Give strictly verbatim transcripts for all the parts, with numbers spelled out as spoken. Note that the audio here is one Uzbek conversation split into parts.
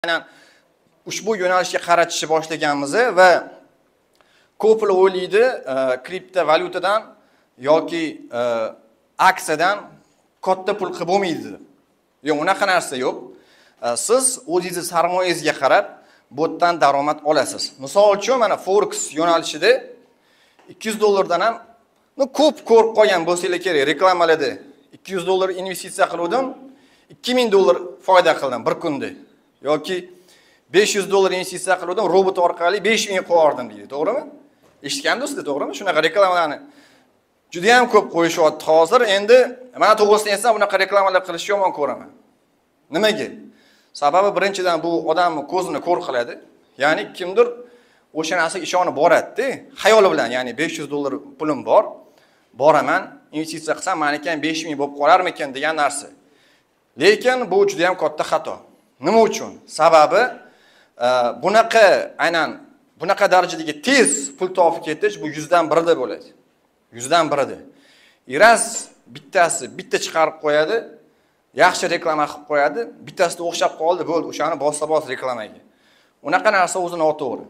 Aynan ushbu yo'nalishga qaratishni boshlaganmiz va ko'plar o'ylaydi, kriptovalyutadan yoki aksiyadan katta pul qilib bo'lmaydi. Yo'q, unaqa narsa yo'q. Siz o'zingiz sarmoyangizga qarab bu yerdan daromad olasiz. Misol uchun mana forex yo'nalishida ikki yuz dollardan ham no ko'p ko'rib qolgan bo'lsanglar kerak reklamalarda ikki yuz dollar investitsiya qildim, ikki ming dollar foyda qildim bir kunda. Yoki besh yuz dollar investitsiya qildim, robot orqali besh ming qo'yardim deydi, to'g'rimi? Eshitgandingiz, to'g'rimi? Shunaqa reklamalarni juda ham ko'p qo'yishyapti hozir. Endi men to'g'risini aytsam, bunaqa reklamalar qilishni yomon ko'raman. Nimaga? Sababi birinchidan bu odamning ko'zini ko'r qiladi. Ya'ni kimdir o'sha narsaga ishonib boradi-da, xayoli bilan, ya'ni besh yuz dollar pulim bor, boraman, investitsiya qilsam, menikan besh ming bo'lib qolarmikan degan narsa. Lekin bu juda ham katta xato. Nima uchun? Sababi bunaqa aynan bunaqa darajadagi tez pul topib ketish bu yuzdan birida bo'ladi. yuzdan birida. Iras bittasi bitta chiqarib qo'yadi, yaxshi reklama qilib qo'yadi, bittasida o'xshab qoldi, bo'ldi, o'shani bossa-bos reklamaga. Unaqa narsa o'zi noto'g'ri.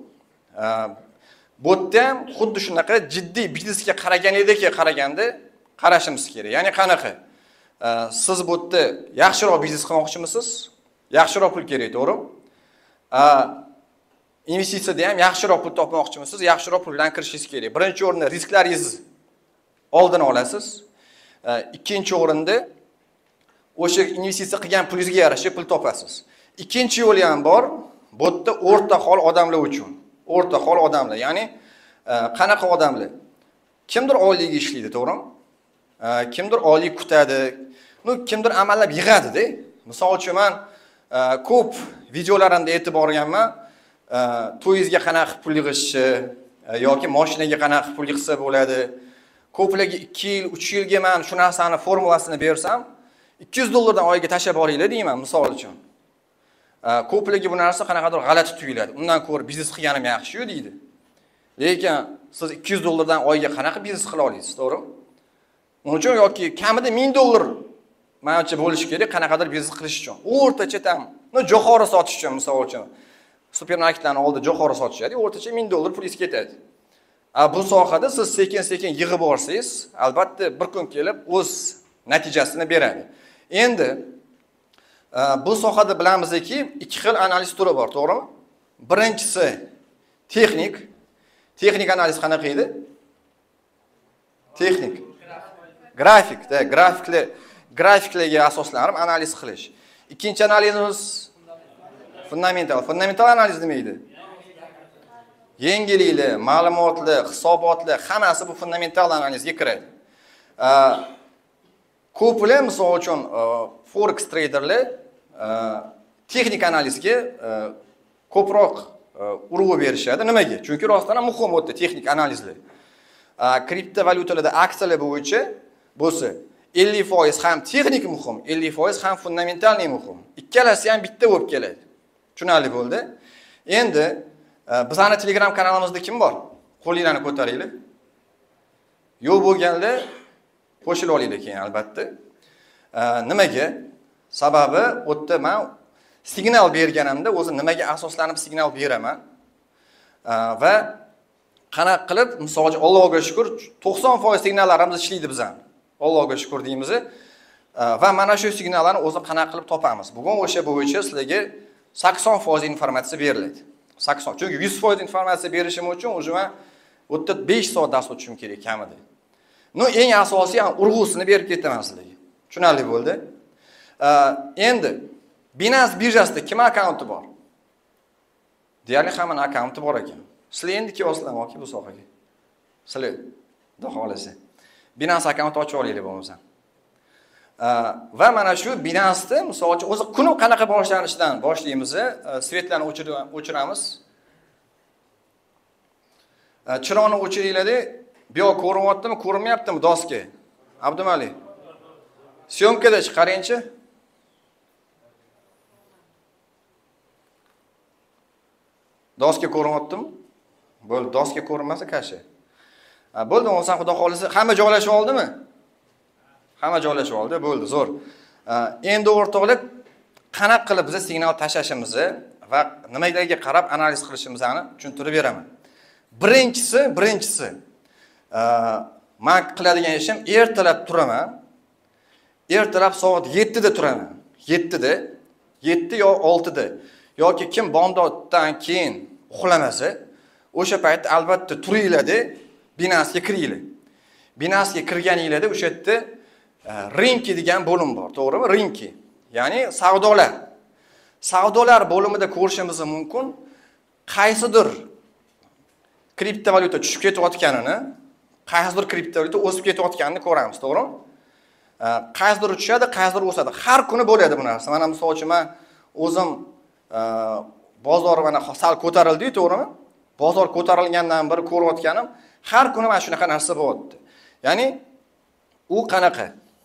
Bu yerda ham xuddi shunaqa jiddiy biznesga qaraganidek qaraganda qarashimiz kerak. Ya'ni qanaqa? Siz bu yerda yaxshiroq biznes qilmoqchimisiz? Yaxshiroq pul kerak, to'g'rimi? Investitsiyada ham yaxshiroq pul topmoqchimisiz? Yaxshiroq pul bilan kirishingiz kerak. Birinchi o'rinda risklaringizni oldini olasiz. Ikkinchi o'rinda o'sha investitsiya qilgan pulingizga yarasha pul topasiz. Ikkinchi yo'li ham bor. Bu yerda o'rta hol odamlar uchun. O'rta hol odamlar, ya'ni qanaqa odamlar? Kimdir oylik ishlaydi, to'g'rimi? Kimdir oylik kutadi, no kimdir amallab yig'adi-da. Misol uchun men ko'p videolarimda aytib borganman, to'yingizga qanaqa pul yig'ishni yoki mashinaga qanaqa pul yig'sa bo'ladi. Ko'plarga ikki yil, uch yilga men shu narsani formulasini bersam, ikki yuz dollardan oyiga tashlab olinglar deyman, misol uchun. Ko'plarga bu narsa qanaqadir g'alati tuyuladi. Undan ko'ra biznes qilganim yaxshi-yu deydi. Lekin siz ikki yuz dollardan oyiga qanaqa biznes qila olasiz, to'g'rimi? Uning uchun yoki kamida ming dollar menimcha bo'lishi kerak qanaqadir biznes qilish uchun. O'rtacha tam, no jo'xori sotish uchun, misol uchun. Supermarketlarning oldida jo'xori sotishadi, o'rtacha ming dollar pulingiz ketadi. Bu sohada siz sekin-sekin yig'ib borsangiz, albatta bir kun kelib o'z natijasini beradi. Endi bu sohada bilamizki, ikki xil analiz turi bor, to'g'rimi? Birinchisi texnik. Texnik analiz qanaqa edi? Texnik. Grafikda, grafiklar, grafiklarga asoslanib analiz qilish. Ikkinchi analizimiz fundamental. Fundamental analiz nima edi? Yengillikli, ma'lumotli, hisobotli, hammasi bu fundamental analizga kiradi. Ko'plar, misol uchun, forex traderlar texnik analizga ko'proq urg'u berishadi. Nimaga? Chunki rostdan ham muhim o'tdi texnik analizlar. Kriptovalyutalarda aksiyalar bo'yicha bo'lsa, ellik foiz ham texnik muhim, ellik foiz ham fundamentalniy muhim. Ikkalasi ham bitta bo'lib keladi. Tushunarli bo'ldi. Endi bizning Telegram kanalimizda kim bor? Qo'linglarni ko'taringlar. Yo'q bo'lganlar qo'shilib olinglar keyin albatta. Nimaga? Sababi o'tda men signal berganimda o'zi nimaga asoslanib signal beraman? Va qanaqa qilib, misol uchun Allohga shukr, to'qson foiz signallarimiz ishlaydi bizdan. Allohga shukr deymiz. Va mana shu signallarni o'zi qanaqa qilib topamiz? Bugun o'sha bo'yicha sizlarga sakson foiz informatsiya beriladi. sakson. Chunki yuz foiz informatsiya berishim uchun o'zi men o'tda besh soat dars o'tishim kerak kamida. No, eng asosiy ham urg'usini berib ketaman sizlarga. Tushunarli bo'ldi? Endi Binance birjasida kim akkaunti bor? Deyarli hammaning akkaunti bor ekan. Sizlar endi kelyapsizlarmi bu sohaga? Sizlar xudo xolasa Binance akkaunti ochib olinglar bo'lmasa. Va mana shu Binance'da misol uchun o'zi kuni qanaqa boshlanishidan boshlaymiz. Svetlarni o'chiramiz. Chiroqni o'chiringlar-da. Bu yoq ko'rinyaptimi, ko'rinmayaptimi doska? Abdumali. Syomkada chiqaringchi. Doska ko'rinyaptimi? Bo'ldi, doska ko'rinmasa kashi. Bo'ldi, o'zing xudo xolisa hamma joylashib oldimi? Hamma joylashib oldi, bo'ldi, zo'r. Endi o'rtoqlar qanaqa qilib biz signal tashlashimizni va nimalarga qarab analiz qilishimizni tushuntirib beraman. Birinchisi, birinchisi men qiladigan ishim ertalab turaman. Ertalab soat yettida turaman. yettida, yetti yo oltida yoki kim bomdoddan keyin uxlamasa, o'sha paytda albatta turinglar-da, binasiga kiringlar. Binasiga kirganinglarda o'sha yerda rinki degan bo'lim bor, to'g'rimi? Rinki. Ya'ni savdolar. Savdolar bo'limida ko'rishimiz mumkin. Qaysidir kriptovalyuta tushib ketayotganini, qaysidir kriptovalyuta o'sib ketayotganini ko'ramiz, to'g'rimi? Qaysidir tushadi, qaysidir o'sadi. Har kuni bo'ladi bu narsa. Mana misol uchun men o'zim bozor mana sal ko'tarildi, to'g'rimi? Bozor ko'tarilgandan beri ko'rayotganim, har kuni mana shunaqa narsa bo'lyapti. Ya'ni u qanaqa?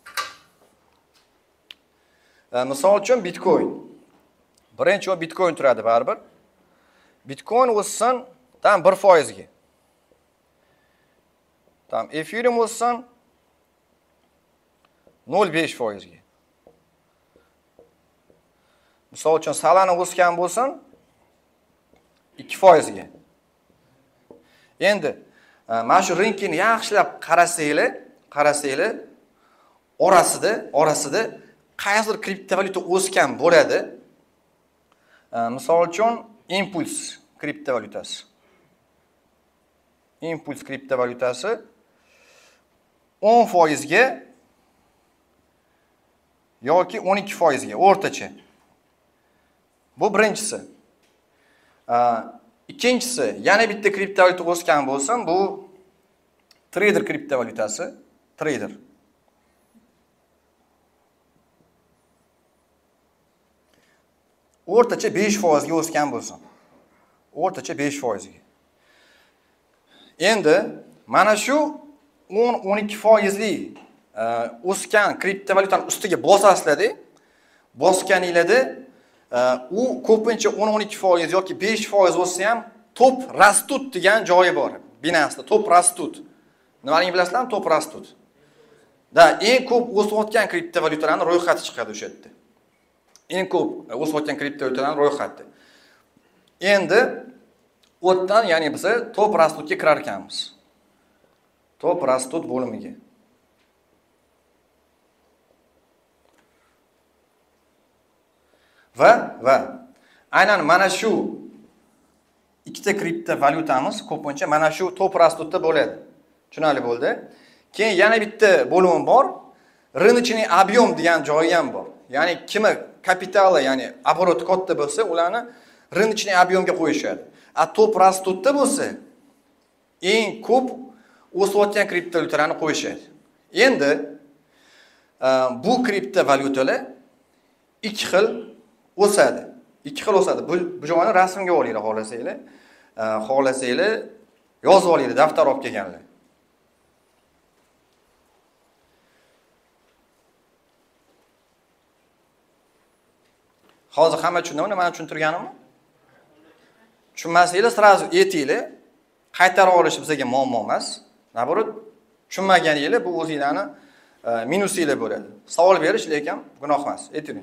Misol uchun Bitcoin. Birinchi o Bitcoin turadi baribir. Bitcoin o'ssin tam bir foiz ga. Tam Ethereum o'ssin nol besh foiz ga. Misol uchun Solana o'sgan bo'lsin ikki foiz ga. Endi mana shu rinkini yaxshilab qarasanglar, qarasanglar orasida, orasida qaysidir kriptovalyuta o'sgan bo'ladi. Misol uchun Impulse kriptovalyutasi. Impulse kriptovalyutasi o'n foiz ga yoki o'n ikki foiz ga o'rtacha. Bu birinchisi. Ikkinchisi, yana bitta kriptovalyuta o'sgan bo'lsin, bu Trader kriptovalyutasi, Trader. O'rtacha besh foiz ga o'sgan bo'lsin. O'rtacha besh foiz ga. Endi mana shu o'n o'n ikki foizli o'sgan kriptovalyutaning ustiga bosasizlar-da, bosganinglarda u ko'pincha o'n o'n ikki foiz yoki besh foiz o'tsa ham top rastut degan joyi bor. Binasida top rastut. Nimaligini bilasizlarmi? Top rastut. Da eng ko'p o'sayotgan kriptovalyutalarning ro'yxati chiqadi o'sha yerda. Eng ko'p o'sayotgan kriptovalyutalarning ro'yxati. Endi o'tdan, ya'ni biz top rastutga kirar ekanmiz. Top rastut bo'limiga. Va va aynan mana shu ikkita kriptovalyutamiz ko'pincha mana shu top rastutda bo'ladi. Tushunarli bo'ldi? Keyin yana bitta bo'lim bor. Рыночный объем degan joyi ham bor. Ya'ni kimi kapitali, ya'ni оборот katta bo'lsa, ularni рыночный объемga qo'yishadi. A top rastutda bo'lsa, eng ko'p o'sayotgan kriptovalyutalarni qo'yishadi. Endi bu kriptovalyutalar ikki xil o'sadi. Ikki xil o'sadi. Bu bu joyni rasmga olinglar, xohlasanglar. Xohlasanglar yozib olinglar, daftar olib kelganlar. Hozir hamma tushundimi, men tushuntirganimni? Tushunmasanglar, sразу aytinglar. Qaytarib olish bizga muammo emas. Naborot, tushunmaganinglar bu o'zingizlarni minusinglar bo'ladi. Savol berish lekin gunoh emas. Ayting.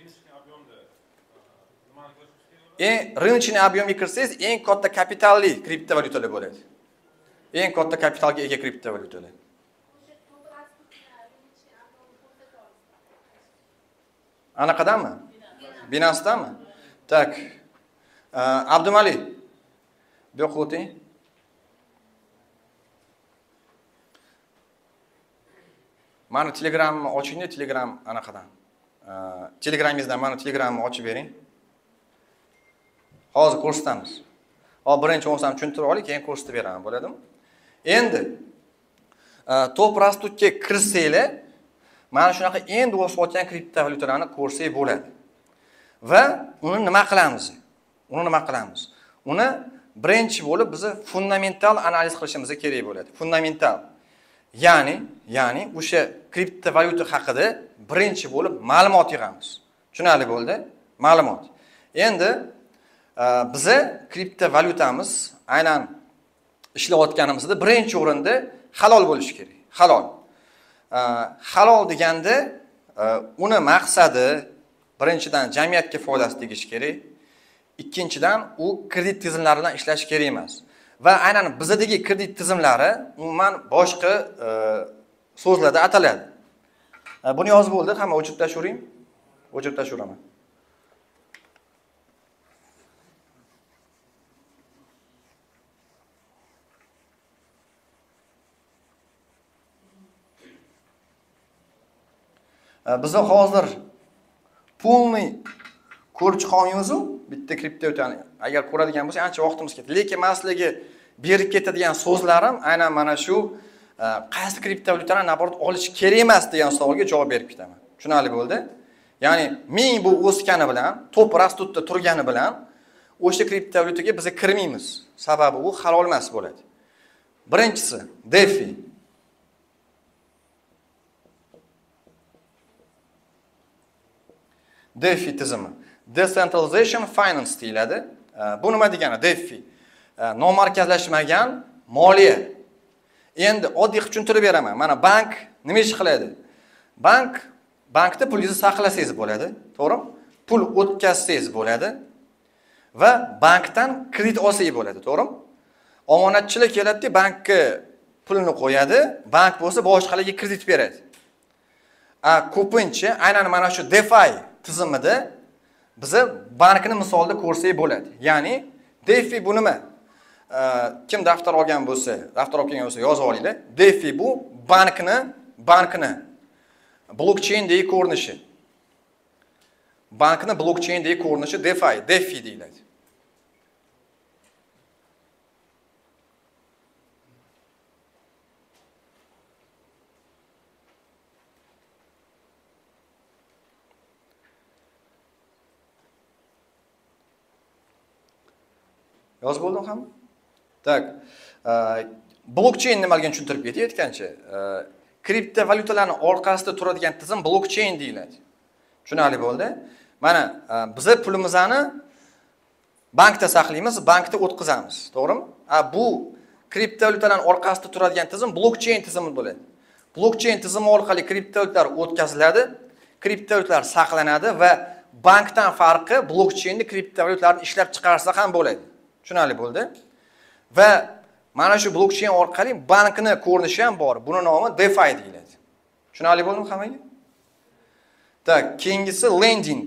Eng рыночный объемga kirsangiz, eng katta kapitalli kriptovalyutalar bo'ladi. Eng katta kapitalga ega kriptovalyutalar. Anaqadanmi? Binancedanmi? Tak. Abdumali. Bu yoqqa o'ting. Mana Telegramni ochinglar, Telegram anaqadan. Telegramingizdan mana Telegramni ochib bering. Hozir ko'rsatamiz. Hop, birinchi o'nsam tushuntirib oling, keyin ko'rsatib beraman, bo'ladimi? Endi top rastutga kirsanglar, mana shunaqa endi o'sayotgan kriptovalyutalarni ko'rsak bo'ladi. Va uni nima qilamiz? Uni nima qilamiz? Uni birinchi bo'lib biz fundamental analiz qilishimiz kerak bo'ladi. Fundamental. Ya'ni, ya'ni o'sha kriptovalyuta haqida birinchi bo'lib ma'lumot yig'amiz. Tushunarli bo'ldi? Ma'lumot. Endi bize kriptovalyutamiz aynan ishlayotganimizda birinchi o'rinda halol bo'lishi kerak. Halol. Halol deganda uni maqsadi birinchidan jamiyatga foydasi tegishi kerak. Ikkinchidan, u kredit tizimlari bilan ishlash kerak emas. Va aynan bizdagi kredit tizimlari umuman boshqa e, so'zlarda ataladi. E, buni yozib bo'ldi, hamma o'chirib tashlavering. O'chirib tashlaveraman. Biz hozir pulni ko'rib chiqolmaymiz-ku, bitta kriptovalyutani. Agar ko'radigan bo'lsak, ancha vaqtimiz ketadi. Lekin maslaga berib ketadigan so'zlarim aynan mana shu qaysi kriptovalyutani naborat olish kerak emas degan savolga javob berib ketaman. Tushunarli bo'ldi? Ya'ni ming bu o'sgani bilan, to'p rastutda turgani bilan o'sha kriptovalyutaga biz kirmaymiz. Sababi u halol emas bo'ladi. Birinchisi, DeFi. DeFi tizimi. Decentralization Finance deyiladi. Bu nima degani? DeFi. Nomarkazlashmagan moliya. Endi oddiy tushuntirib beraman. Mana bank nima ish qiladi? Bank bankda pulingizni saqlasangiz bo'ladi, to'g'rimi? Pul o'tkazsangiz bo'ladi va bankdan kredit olsangiz bo'ladi, to'g'rimi? Omonatchilar keladi, bankka pulni qo'yadi, bank bo'lsa boshqalarga kredit beradi. A ko'pincha aynan mana shu DeFi tizimida bizni bankni misolda ko'rsak bo'ladi. Ya'ni DeFi bu nima? Kim daftar olgan bo'lsa, daftar olgan bo'lsa yozib olinglar. DeFi bu bankni, bankni blockchain-dagi ko'rinishi. Bankni blockchain-dagi ko'rinishi DeFi, DeFi deyiladi. Yozib bo'ldim ham? Tak. Blockchain nimaligini tushuntirib ketay aytgancha. Kriptovalyutalarning orqasida turadigan tizim blockchain deyiladi. Tushunarli bo'ldi? Mana biz pulimizni bankda saqlaymiz, bankda o'tkazamiz, to'g'rimi? Bu kriptovalyutalarning orqasida turadigan tizim blockchain tizimi bo'ladi. Blockchain tizimi orqali kriptovalyutalar o'tkaziladi, kriptovalyutalar saqlanadi va bankdan farqi blockchainni kriptovalyutalarni ishlab chiqarsa ham bo'ladi. Tushunarli bo'ldi? Va mana shu blockchain orqali bankni ko'rinishi ham bor. Buni nomi DeFi deyiladi. Tushunarli bo'ldimi hammaga? Tak, keyingisi lending.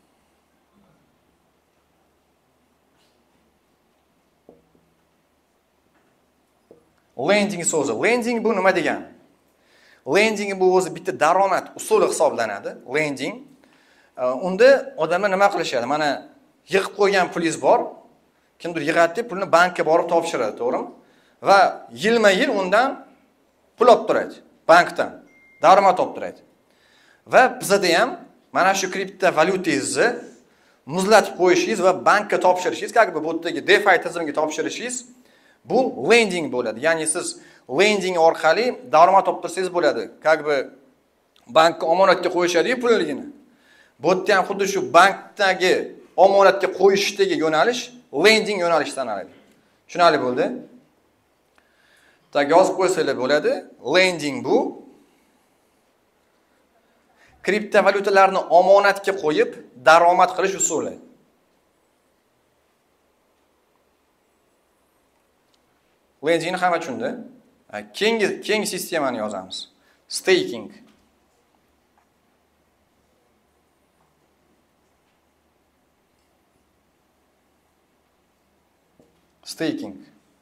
Lending so'zi. Lending bu nima degani? Lending bu o'zi bitta daromad usuli hisoblanadi. Lending. Unda odamlar nima qilishadi? Mana yig'ib qo'ygan pulingiz bor. Kimdir yig'adi, pulni bankka borib topshiradi, to'g'rimi? Va yilma-yil undan pul olib turadi, bankdan daromad olib turadi. Va bizda ham mana shu kriptovalyutangizni muzlatib qo'yishingiz va bankka topshirishingiz, yoki bu yerdagi DeFi tizimiga topshirishingiz bu lending bo'ladi. Ya'ni siz lending orqali daromad olib tursangiz bo'ladi. Yoki bankka omonatga qo'yishadi pulligini. Bu yerda ham xuddi shu bankdagi omonatga qo'yishdagi yo'nalish lending yo'nalishi sanaladi. Tushunarli bo'ldi? Tak yozib qo'ysanglar bo'ladi. Lending bu kriptovalyutalarni omonatga qo'yib daromad qilish usuli. Lendingni hamma tushundi. Keyingi keyingi sistemani yozamiz. Staking. Staking.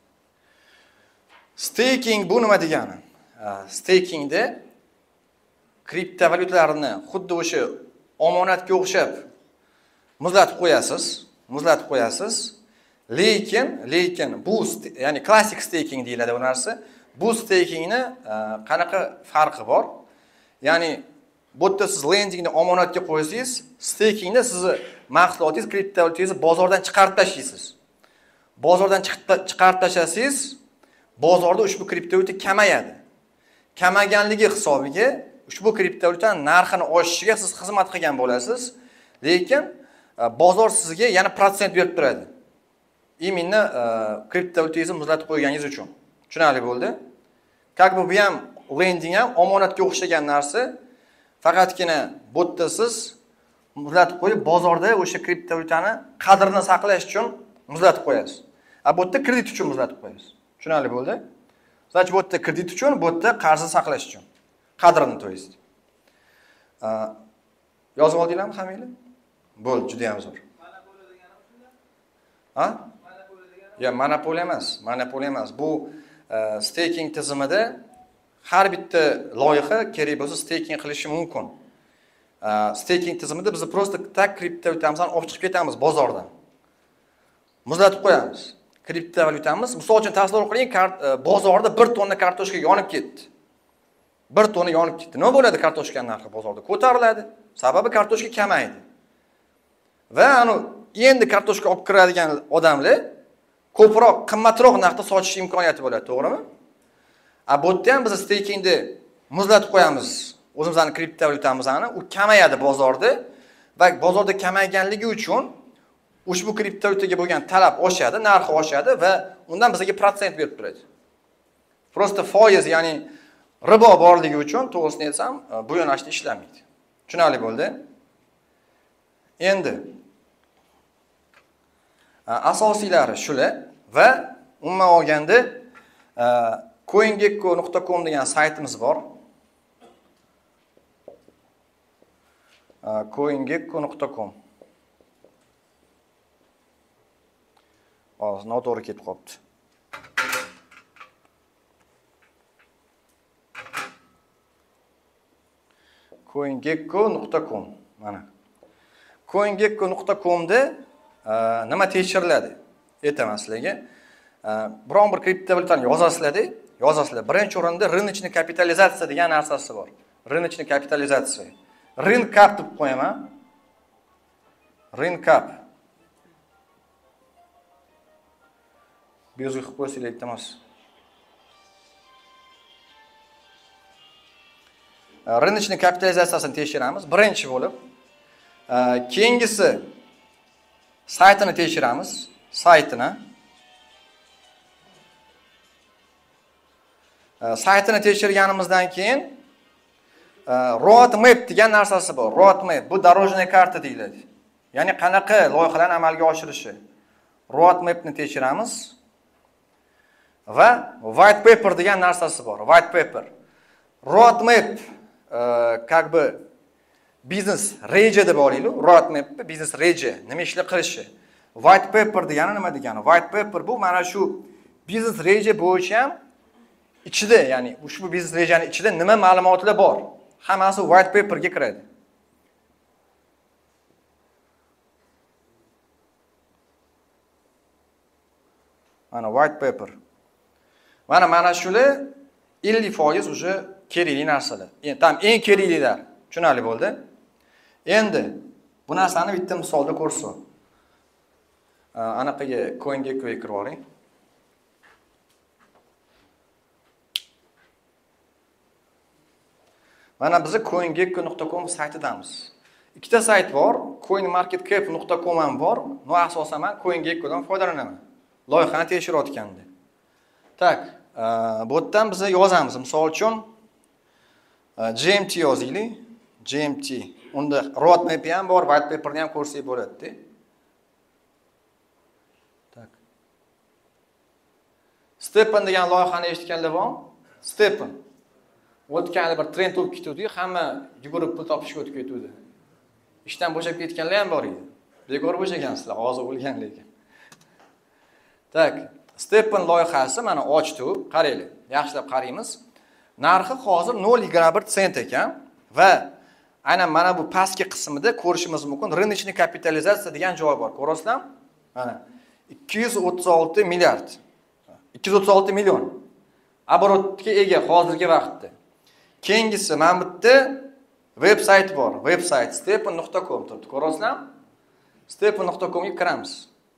Staking bu nima degani? Stakingda kriptovalyutalarni xuddi o'sha omonatga o'xshab muzlatib qo'yasiz, muzlatib qo'yasiz. Lekin, lekin bu ya'ni klassik staking deyiladi bu narsa. Bu stakingni qanaqa farqi bor? Ya'ni bu yerda siz lendingni omonatga qo'ysangiz, stakingda sizni mahsulotingiz, kriptovalyutangizni bozordan chiqarib tashlaysiz. Bozordan chiqarib tashlasangiz, bozorda ushbu kriptovalyuta kamayadi. Kamaganligi hisobiga ushbu kriptovalyutaning narxini oshishiga siz xizmat qilgan bo'lasiz, lekin bozor sizga yana protsent berib turadi. Именно kriptovalyutangizni muzlatib qo'yganingiz uchun. Tushunarli bo'ldi? Как бы bu ham lending ham omonatga o'xshagan narsa, faqatgina bu yerda siz muzlatib qo'yib, bozorda o'sha kriptovalyutani qadrini saqlash uchun muzlatib qo'yasiz. A bu yerda kredit uchun muzlatib qo'yasiz. Tushunarli bo'ldi? Значит, bu yerda kredit uchun, bu yerda qarzni saqlash uchun. Qadrini to'yasiz. Yozib oldinglarmi hammanglar? Bo'ldi, juda ham zo'r. Ha? Ya, monopoliya emas, monopoliya emas. Bu staking tizimida har bitta loyiha kerak bo'lsa staking qilishi mumkin. Staking tizimida biz prosta tak kriptovalyutamizni olib chiqib ketamiz bozordan. Muzlatib qo'yamiz. Kriptovalyutamiz, misol uchun tasavvur qiling, bozorda bir tonna kartoshka yonib ketdi. bir tonna yonib ketdi. Nima bo'ladi kartoshkaning narxi bozorda? Ko'tariladi. Sababi kartoshka kamaydi. Va anu endi kartoshka olib kiradigan odamlar ko'proq, qimmatroq narxda sotish imkoniyati bo'ladi, to'g'rimi? A bu yerda ham biz stakingni muzlatib qo'yamiz. O'zimizning kriptovalyutamizni, u kamayadi bozorda va bozorda kamayganligi uchun ushbu kriptovalyutaga bo'lgan talab oshadi, narxi oshadi va undan bizga protsent berib turadi. Prosta foiz, ya'ni ribo borligi uchun, to'g'risini aytsam, bu yo'nalishda ishlamaydi. Tushunarli bo'ldi? Endi asosiylari shular va umuman olganda coingecko nuqta com degan saytimiz bor. coingecko nuqta com. Hozir noto'g'ri ketib qolibdi. coingecko nuqta com. Mana. coingecko nuqta com da nima tekshiriladi? Aytaman sizlarga. Biron bir kriptovalyutani yozasizlar-da, yozasizlar. Birinchi o'rinda rыночный kapitalizatsiya degan narsasi bor. Rыночный kapitalizatsiya. Rinkap deb qo'yaman. Rinkap. Bezgi qilib qo'ysanglar iltimos. Rыночный kapitalizatsiyasini tekshiramiz birinchi bo'lib. Keyingisi saytini tekshiramiz, saytini. Saytini tekshirganimizdan keyin roadmap degan narsasi bor. Roadmap bu дорожная karta deyiladi. Ya'ni qanaqa loyihalarni amalga oshirishi. Roadmapni tekshiramiz va white paper degan narsasi bor. White paper. Roadmap как бы biznes reja deb olaylik. Roadmap biznes reja, nima ishlar qilishi. White paper degani nima degani? White paper bu mana shu biznes reja bo'yicha ham ichida, ya'ni ushbu biznes rejaning ichida nima ma'lumotlar bor? Hammasi white paper ga kiradi. Mana white paper. Mana mana shular ellik foiz o'sha kerakli narsalar. Endi tam eng keraklilar. Tushunarli bo'ldi? Endi bu narsani bitta misolda ko'rsin. Anaqaga coingeckoga kirib oling. Mana biz coingecko nuqta com saytidamiz. Ikkita sayt bor, coin market cap nuqta com ham bor. No asosan men coingeckodan foydalanaman. Loyihani tekshirayotganda. Tak, bu yerdan biz yozamiz. Misol uchun G M T yozaylik. G M T. Unda roadmap ham bor, white paperni ham ko'rsak bo'ladi-da. Tak. Stepan degan loyihani eshitganlar bormi? Stepan. O'tgan bir trend bo'lib ketdi, hamma yugurib pul topishga o'tib ketdi. Ishdan bo'shab ketganlar ham bor edi. Bekor bo'shagansizlar, hozir o'lgan lekin. Tak, Stepan loyihasi mana ochdi, qaranglar. Yaxshilab qaraymiz. Narxi hozir nol yigirma bir sent ekan va aynan mana bu pastki qismida ko'rishimiz mumkin. Rыночный kapitalizatsiya degan joy bor. Ko'rasizlarmi? Mana ikki yuz o'ttiz olti milliard. ikki yuz o'ttiz olti million оборотga ega hozirgi vaqtda. Keyingisi mana bu yerda veb-sayt bor. Veb-sayt stepan nuqta com turibdi. Ko'rasizlarmi? stepan nuqta com ga kiramiz.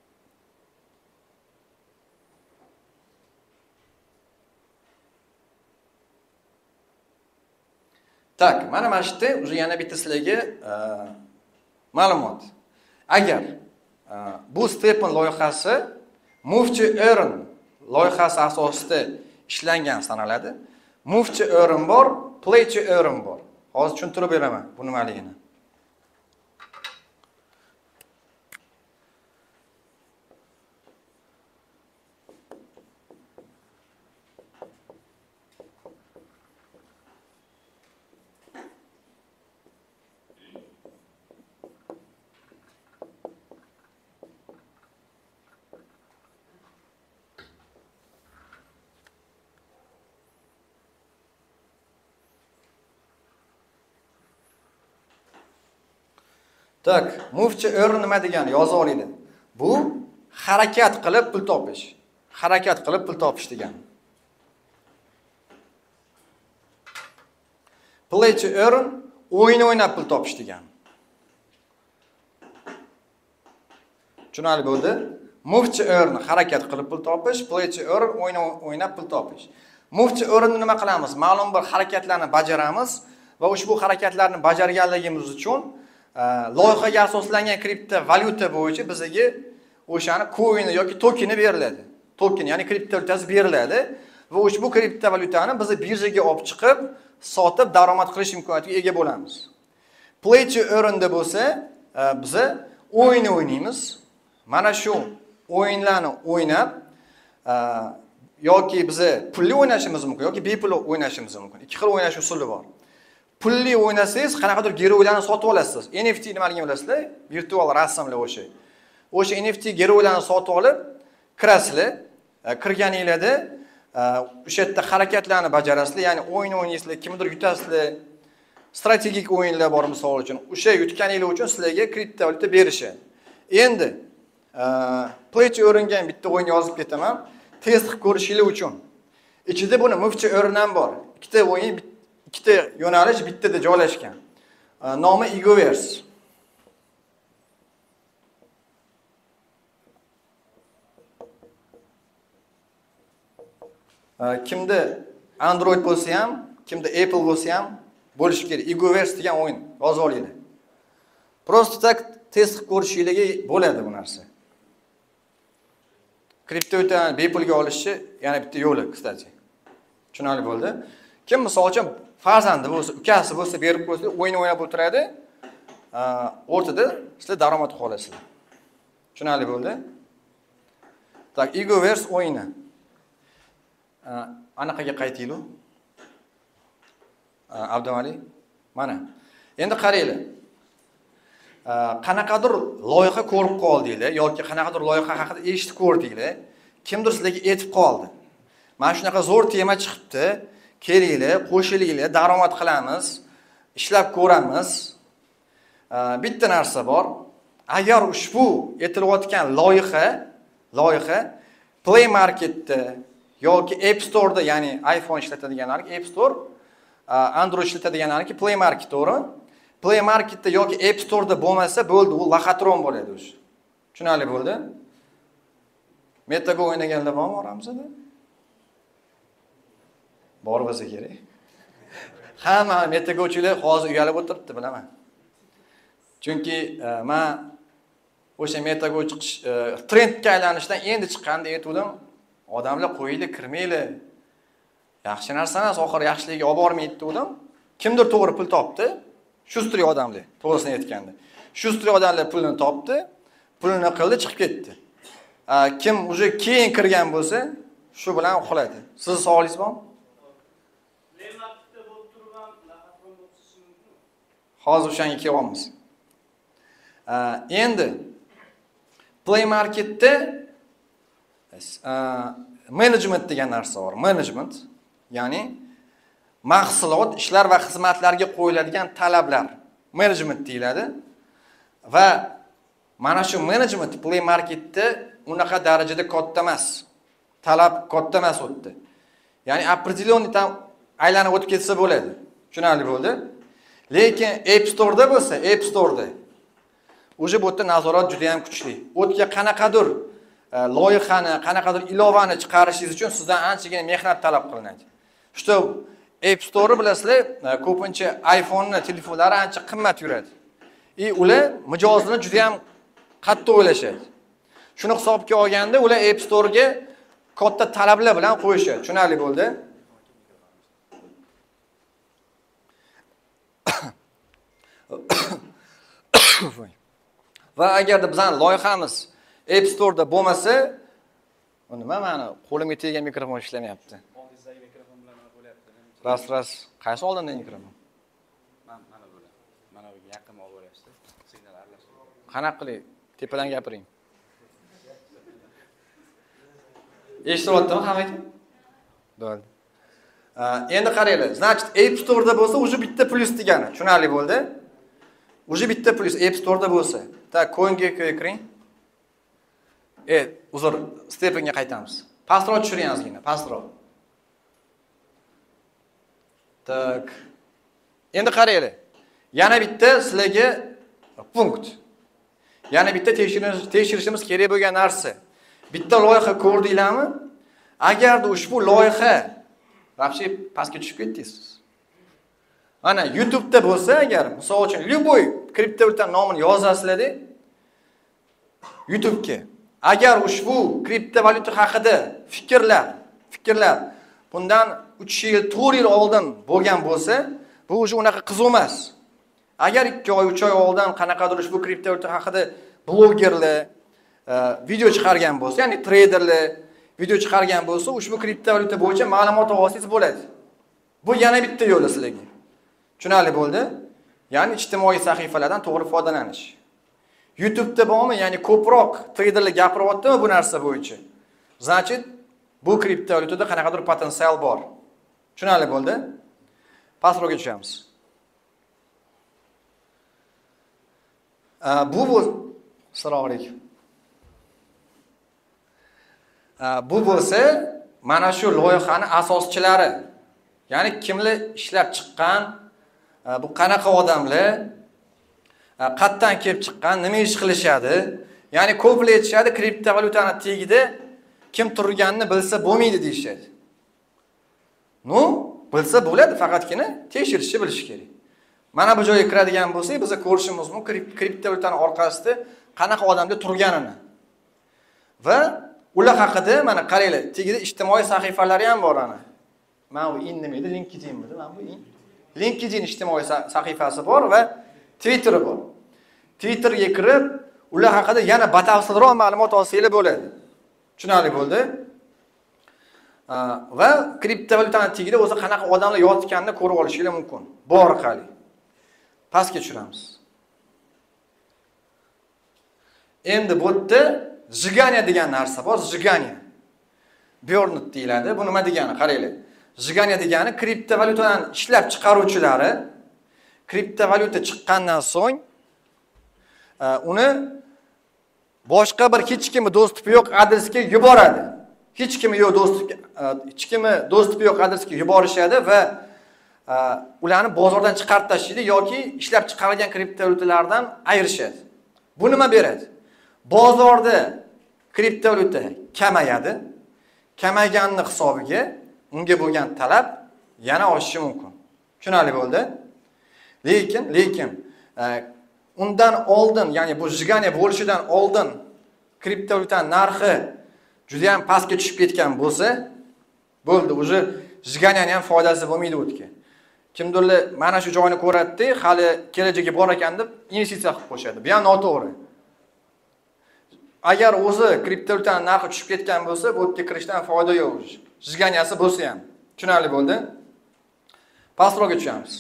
Tak, mana mana shu yerda uje yana bitta sizlarga ma'lumot. Agar bu Stepan loyihasi Move to Earn loyihasi asosida ishlangan sanaladi. Move to Earn bor, Play to Earn bor. Hozir tushuntirib beraman bu nimaligini. Tak, move to earn nima degani yozib olaylik. Bu harakat qilib pul topish. Harakat qilib pul topish degani. Play to earn o'yin o'ynab pul topish degani. Tushunarli bo'ldi? Move to earn harakat qilib pul topish, play to earn o'yin o'ynab pul topish. Move to earn nima qilamiz? Ma'lum bir harakatlarni bajaramiz va ushbu harakatlarni bajarganligimiz uchun loyihaga asoslangan kriptovalyuta bo'yicha bizga o'shani coin yoki tokeni beriladi. Token, ya'ni kriptovalyutasi beriladi va ushbu kriptovalyutani biz birjaga olib chiqib, sotib daromad qilish imkoniyatiga ega bo'lamiz. Play to earn da bo'lsa, biz o'yin o'ynaymiz. Mana shu o'yinlarni o'ynab yoki biz pulli o'ynashimiz mumkin yoki bepul o'ynashimiz mumkin. Ikki xil o'ynash usuli bor. Pulli o'ynasangiz, qanaqadir geroylarni sotib olasiz. N F T nimaligini bilasizlar? Virtual rasmlar o'sha. O'sha N F T geroylarni sotib olib, kirasizlar. Kirganingizda o'sha yerda harakatlarni bajarasizlar, ya'ni o'yin o'ynaysizlar, kimdir yutasizlar. Strategik o'yinlar bor misol uchun. O'sha yutganingiz uchun sizlarga kriptovalyuta berishadi. Endi play to earnga bitta o'yin yozib ketaman. Test qilib ko'rishingiz uchun. Ichida buni move to earn ham bor. Ikkita o'yin, ikkita yo'nalish bittada joylashgan. Nomi Egoverse. Kimda Android bo'lsa ham, kimda Apple bo'lsa ham bo'lishi kerak. Egoverse degan o'yin yozib olaylik. Prosta tak test qilib ko'rishingiz bo'ladi bu narsa. Kriptovalyutani bepulga olishni yana bitta yo'li, kstati. Tushunarli bo'ldi. Kim misol uchun farzandi bo'lsa, ukasi bo'lsa, berib qo'ysa, o'yin o'ynab o'tiradi. O'rtada sizlar daromad qilib olasizlar. Tushunarli bo'ldi. Tak, Egoverse o'yini. Anaqaga qaytinglar. Abdumali, mana. Endi qaranglar. Qanaqadir loyiha ko'rib qoldinglar yoki qanaqadir loyiha haqida eshitib ko'rdinglar, kimdir sizlarga aytib qoldi. Mana shunaqa zo'r tema chiqibdi, kelinglar, qo'shilinglar, daromad qilamiz, ishlab ko'ramiz. Bitta narsa bor. Agar ushbu aytilayotgan loyiha, loyiha Play Marketda yoki App Store'da, ya'ni iPhone ishlatadiganlarga App Store, Android ishlatadiganlarga Play Market to'g'ri? Play Marketda yoki App Store'da bo'lmasa bo'ldi, u laxatron bo'ladi o'sha. Tushunarli bo'ldi? Metaga o'ynaganlar bormi oramizda? Bor bo'lsa kerak. Hamma metaga o'chilar hozir uyalib o'tiribdi, bilaman. Chunki men o'sha metaga chiqish trendga aylanishdan endi chiqqanda aytdim, odamlar qo'yinglar, kirmanglar. Yaxshi narsani oxir yaxshiligiga olib bormaydi dedim. Kimdir to'g'ri pul topdi. Shustri odamlar, to'g'risini aytganda. Shustri odamlar pulni topdi, pulni qildi, chiqib ketdi. Kim uje keyin kirgan bo'lsa, shu bilan uxladi. Siz savolingiz bormi? Hozir o'shanga kelyapmiz. Endi Play Marketda management degan narsa bor. Management, ya'ni mahsulot, ishlar va xizmatlarga qo'yiladigan talablar management deyiladi. Va mana shu management Play Marketda unaqa darajada katta emas. Talab katta emas o'tdi. Ya'ni определённый tam aylanib o'tib ketsa bo'ladi. Tushunarli bo'ldi? Lekin App Store'da bo'lsa, App Store'da o'sha bu yerda nazorat juda ham kuchli. O'tga qanaqadir loyihani, qanaqadir ilovani chiqarishingiz uchun sizdan anchagina mehnat talab qilinadi. Shu App Store bilasizlar, ko'pincha iPhone'ni telefonlari ancha qimmat yuradi. E ular mijozini juda ham qattiq o'ylashadi. Shuni hisobga olganda ular App Store'ga katta talablar bilan qo'yishadi. Tushunarli bo'ldi? Va agarda bizning loyihamiz App Store'da bo'lmasa, nima meni qo'limga teggan mikrofon ishlamayapti. Oldizdagi mikrofon bilan nima bo'lyapti? Ras-ras, qaysi oldindagi mikrofon? Mana bular. Mana bu yaqin olib bo'lyapti. Signal aralashtirib. Qanaqa qilay? Tepadan gapiring. Eshityaptimi hammaga? Bo'ldi. Endi qaranglar. Значит, App Store'da bo'lsa, o'sha bitta plyus degani. Tushunarli bo'ldi? Уже bitta plyus App Store'da bo'lsa. Tak, Coin'ga kiring. E, uzr, stepingga qaytamiz. Pastroq tushiring ozgina, pastroq. Tak. Endi qaranglar. Yana bitta sizlarga punkt. Yana bitta tekshirish tekshirishimiz kerak bo'lgan narsa. Bitta loyiha ko'rdinglarmi? Agarda ushbu loyiha вообще pastga tushib ketdingiz. Ana YouTube'da bo'lsa agar, misol uchun, любой kriptovalyuta nomini yozasizlar-da YouTube'ga. Agar ushbu kriptovalyuta haqida fikrlar, fikrlar bundan uch yil, to'rt yil oldin bo'lgan bo'lsa, bu уже unaqa qiziq emas. Agar ikki oy, uch oy oldin qanaqadir ushbu kriptovalyuta haqida blogerlar video chiqargan bo'lsa, ya'ni treyderlar video chiqargan bo'lsa, ushbu kriptovalyuta bo'yicha ma'lumot olsangiz bo'ladi. Bu yana bitta yo'l sizlarga. Tushunarli bo'ldi? Ya'ni ijtimoiy sahifalardan to'g'ri foydalanish. YouTube'da bormi, ya'ni ko'proq treyderlar gapiryaptimi bu narsa bo'yicha? Значит, bu kriptovalyutada qanaqadir potensial bor. Tushunarli bo'ldi? Pastroqga tushamiz. Bu bu Assalomu alaykum. Bu bo'lsa, mana shu loyihaning asoschilari. Ya'ni kimlar ishlab chiqqan, bu qanaqa odamlar, qayerdan kelib chiqqan, nima ish qilishadi? Ya'ni ko'plar aytishadi, kriptovalyutani tagida kim turganini bilsa bo'lmaydi deyshadi. No, bilsa bo'ladi, faqatgina tekshirishni bilish kerak. Mana bu joyga kiradigan bo'lsak, biz ko'rishimiz mumkin kriptovalyutaning orqasida qanaqa odamlar turganini. Va ular haqida mana qaranglar, tagida ijtimoiy sahifalari ham bor ana. Mana bu in nima edi? LinkedIn edi, mana bu in. LinkedIn ijtimoiy sahifasi bor va Twitter bor. Twitterga kirib, ular haqida yana batafsilroq ma'lumot olsanglar bo'ladi. Tushunarli bo'ldi? Va kriptovalyutaning tagida o'zi qanaqa odamlar yotganini ko'rib olishingiz mumkin. Bu orqali. Pastga tushiramiz. Endi bu yerda zhiganya degan narsa bor, zhiganya. Byornet deyiladi. Bu nima degani? Qaranglar. Zhiganya degani kriptovalyutadan ishlab chiqaruvchilari kriptovalyuta chiqqandan so'ng uni boshqa bir hech kimi do'stupi yo'q adresga yuboradi. Hech kimi yo'q do'stupi, hech kimi do'stupi yo'q adresga yuborishadi va ularni bozordan chiqarib tashlaydi yoki ishlab chiqarilgan kriptovalyutalardan ayirishadi. Bu nima beradi? Bozorda kriptovalyuta kamayadi. Kamayganning hisobiga unga bo'lgan talab yana oshishi mumkin. Tushunarli bo'ldi? Lekin, lekin undan oldin, ya'ni bu zhiganya bo'lishidan oldin kriptovalyutaning narxi juda ham pastga tushib ketgan bo'lsa, bo'ldi, уже zhiganyaning ham foydasi bo'lmaydi o'tga. Kimdirlar mana shu joyni ko'radi, hali kelajagi bor ekan deb investitsiya qilib qo'yishadi. Bu ham noto'g'ri. Agar o'zi kriptovalyutaning narxi tushib ketgan bo'lsa, bu yerga kirishdan foyda yo'q. Zhiganyasi bo'lsa ham. Tushunarli bo'ldi? Pastroqga tushamiz.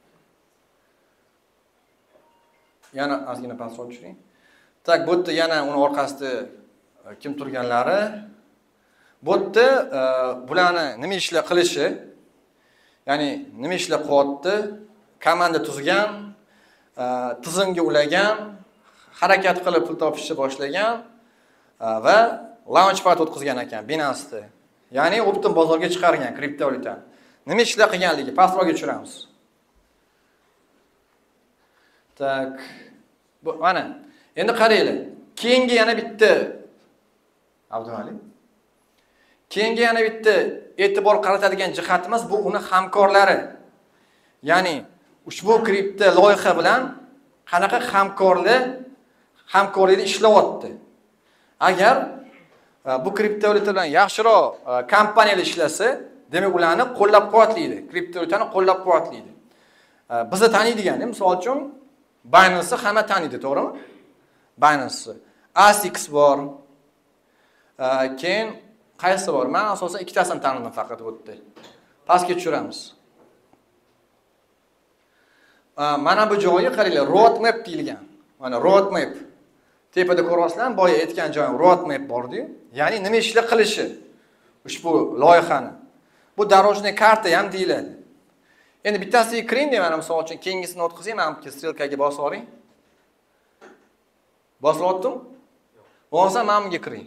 Yana ozgina pastroq tushiring. Tak, bu yerda yana uni orqasida kim turganlari, bu yerda bularni nima ishlar qilishi, ya'ni nima ishlar qilyapti, komanda tuzgan, tizimga ulagan, harakat qilib pul topishni boshlagan va launchpad o'tkazgan ekan Binance'da. Ya'ni optin bozorga chiqargan kriptovalyutani. Nima ishlar qilganligi pastroqga tushiramiz. Tak. Bu mana. Endi qaranglar. Keyingi yana bitta Abdumalik. Keyingi yana bitta e'tibor qaratadigan jihatimiz bu uni hamkorlari. Ya'ni ushbu kripto loyiha bilan qanaqa hamkorlar hamkorlikda ishlayapti. Agar bu kriptovalyuta bilan yaxshiroq kompaniyalar ishlasa, demak ularni qo'llab-quvvatlaydi, kriptovalyutani qo'llab-quvvatlaydi. Bizni taniydigan, misol uchun Binance hamma taniydi, to'g'rimi? Binance, A S I X bor. Keyin qaysi bor? Men asosan ikkitasini tanidim faqat bu yerda. Pastga tushiramiz. Mana bu joyi qaranglar, roadmap deyilgan. Mana roadmap. Tepada ko'ryapsizlar, boya aytgan joyim roadmap bor-ku. Ya'ni nima ishlar qilishi ushbu loyihani. Bu дорожный karta ham deyiladi. Endi bittasiga kiring deyman, misol uchun keyingisini o'tkazing, mana bu strelkaga bosib oling. Bosib oldim? Bo'lmasa mana bunga kiring.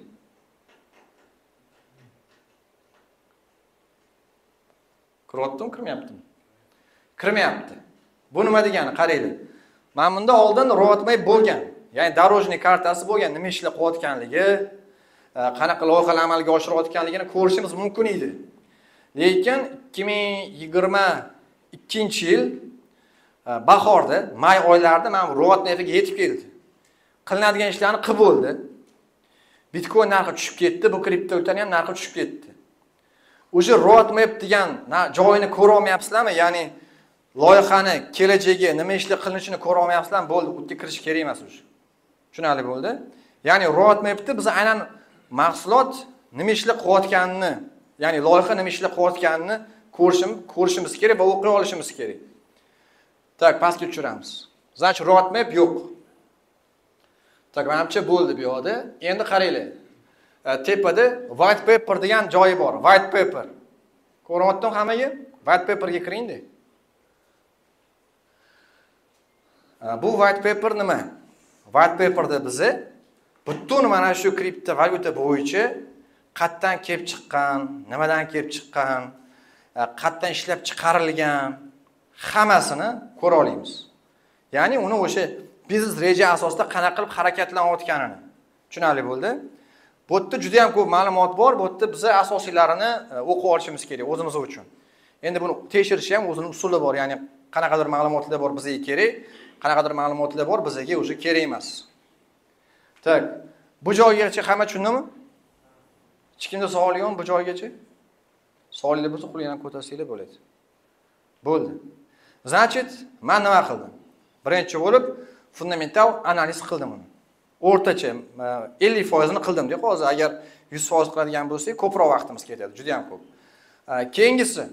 Kiryaptimi, kirmayaptimi? Kirmayapti. Bu nima degani? Qaranglar. Mana bunda oldin ro'yxatmay bo'lgan. Ya'ni дорожный kartasi bo'lgan, nima ishlar qilayotganligi, qanaqa loyihalar amalga oshirayotganligini ko'rishimiz mumkin edi. Lekin ikki ming yigirma ikkinchi yil bahorda, may oylarida mana bu ro'yxatmaga yetib keldi. Qilinadigan ishlarni qilib bo'ldi. Bitcoin narxi tushib ketdi, bu kriptovalyutaning ham narxi tushib ketdi. O'sha roadmap degan joyini ko'ra olmayapsizlarmi? Ya'ni loyihani kelajagi, nima ishlar qilinishini ko'ra olmayapsizlarmi? Bo'ldi, u yerga kirish kerak emas o'sha. Tushunarli bo'ldi? Ya'ni roadmapda biz aynan mahsulot nima ishlar qilayotganini, ya'ni loyiha nima ishlar qilayotganini ko'rishim, ko'rishimiz kerak va o'qiy olishimiz kerak. Tak, pastga tushiramiz. Значит, roadmap yo'q. Tak, menimcha bo'ldi bu yerda. Endi qaranglar. Tepada white paper degan joyi bor. White paper. Ko'ryaptimi hammaga? White paperga kiring-da. Bu white paper nima? White paperda bizi butun mana shu kriptovalyuta bo'yicha qayerdan kelib chiqqan, nimadan kelib chiqqan, qayerdan ishlab chiqarilgan hammasini ko'ra olamiz. Ya'ni uni o'sha biznes reja asosida qanaqa qilib harakatlanayotganini. Tushunarli bo'ldi? Bu yerda juda ham ko'p ma'lumot bor. Bu yerda biz asosiylarini o'qib olishimiz kerak o'zimiz uchun. Endi buni tekshirish ham o'zining usuli bor. Ya'ni qanaqadir ma'lumotlar bor bizga kerak, qanaqadir ma'lumotlar bor bizga o'zi kerak emas. Tak, bu joygacha hamma tushundimi? Hech kimda savol yo'qmi bu joygacha? Savollar bo'lsa qo'lingizdan ko'tarsanglar bo'ladi. Bo'ldi. Значит, men nima qildim? Birinchi bo'lib fundamental analiz qildim uni. O'rtacha ellik foiz ni qildim deb, hozir agar yuz foiz qiladigan bo'lsak, ko'proq vaqtimiz ketadi, juda ham ko'p. Keyingisi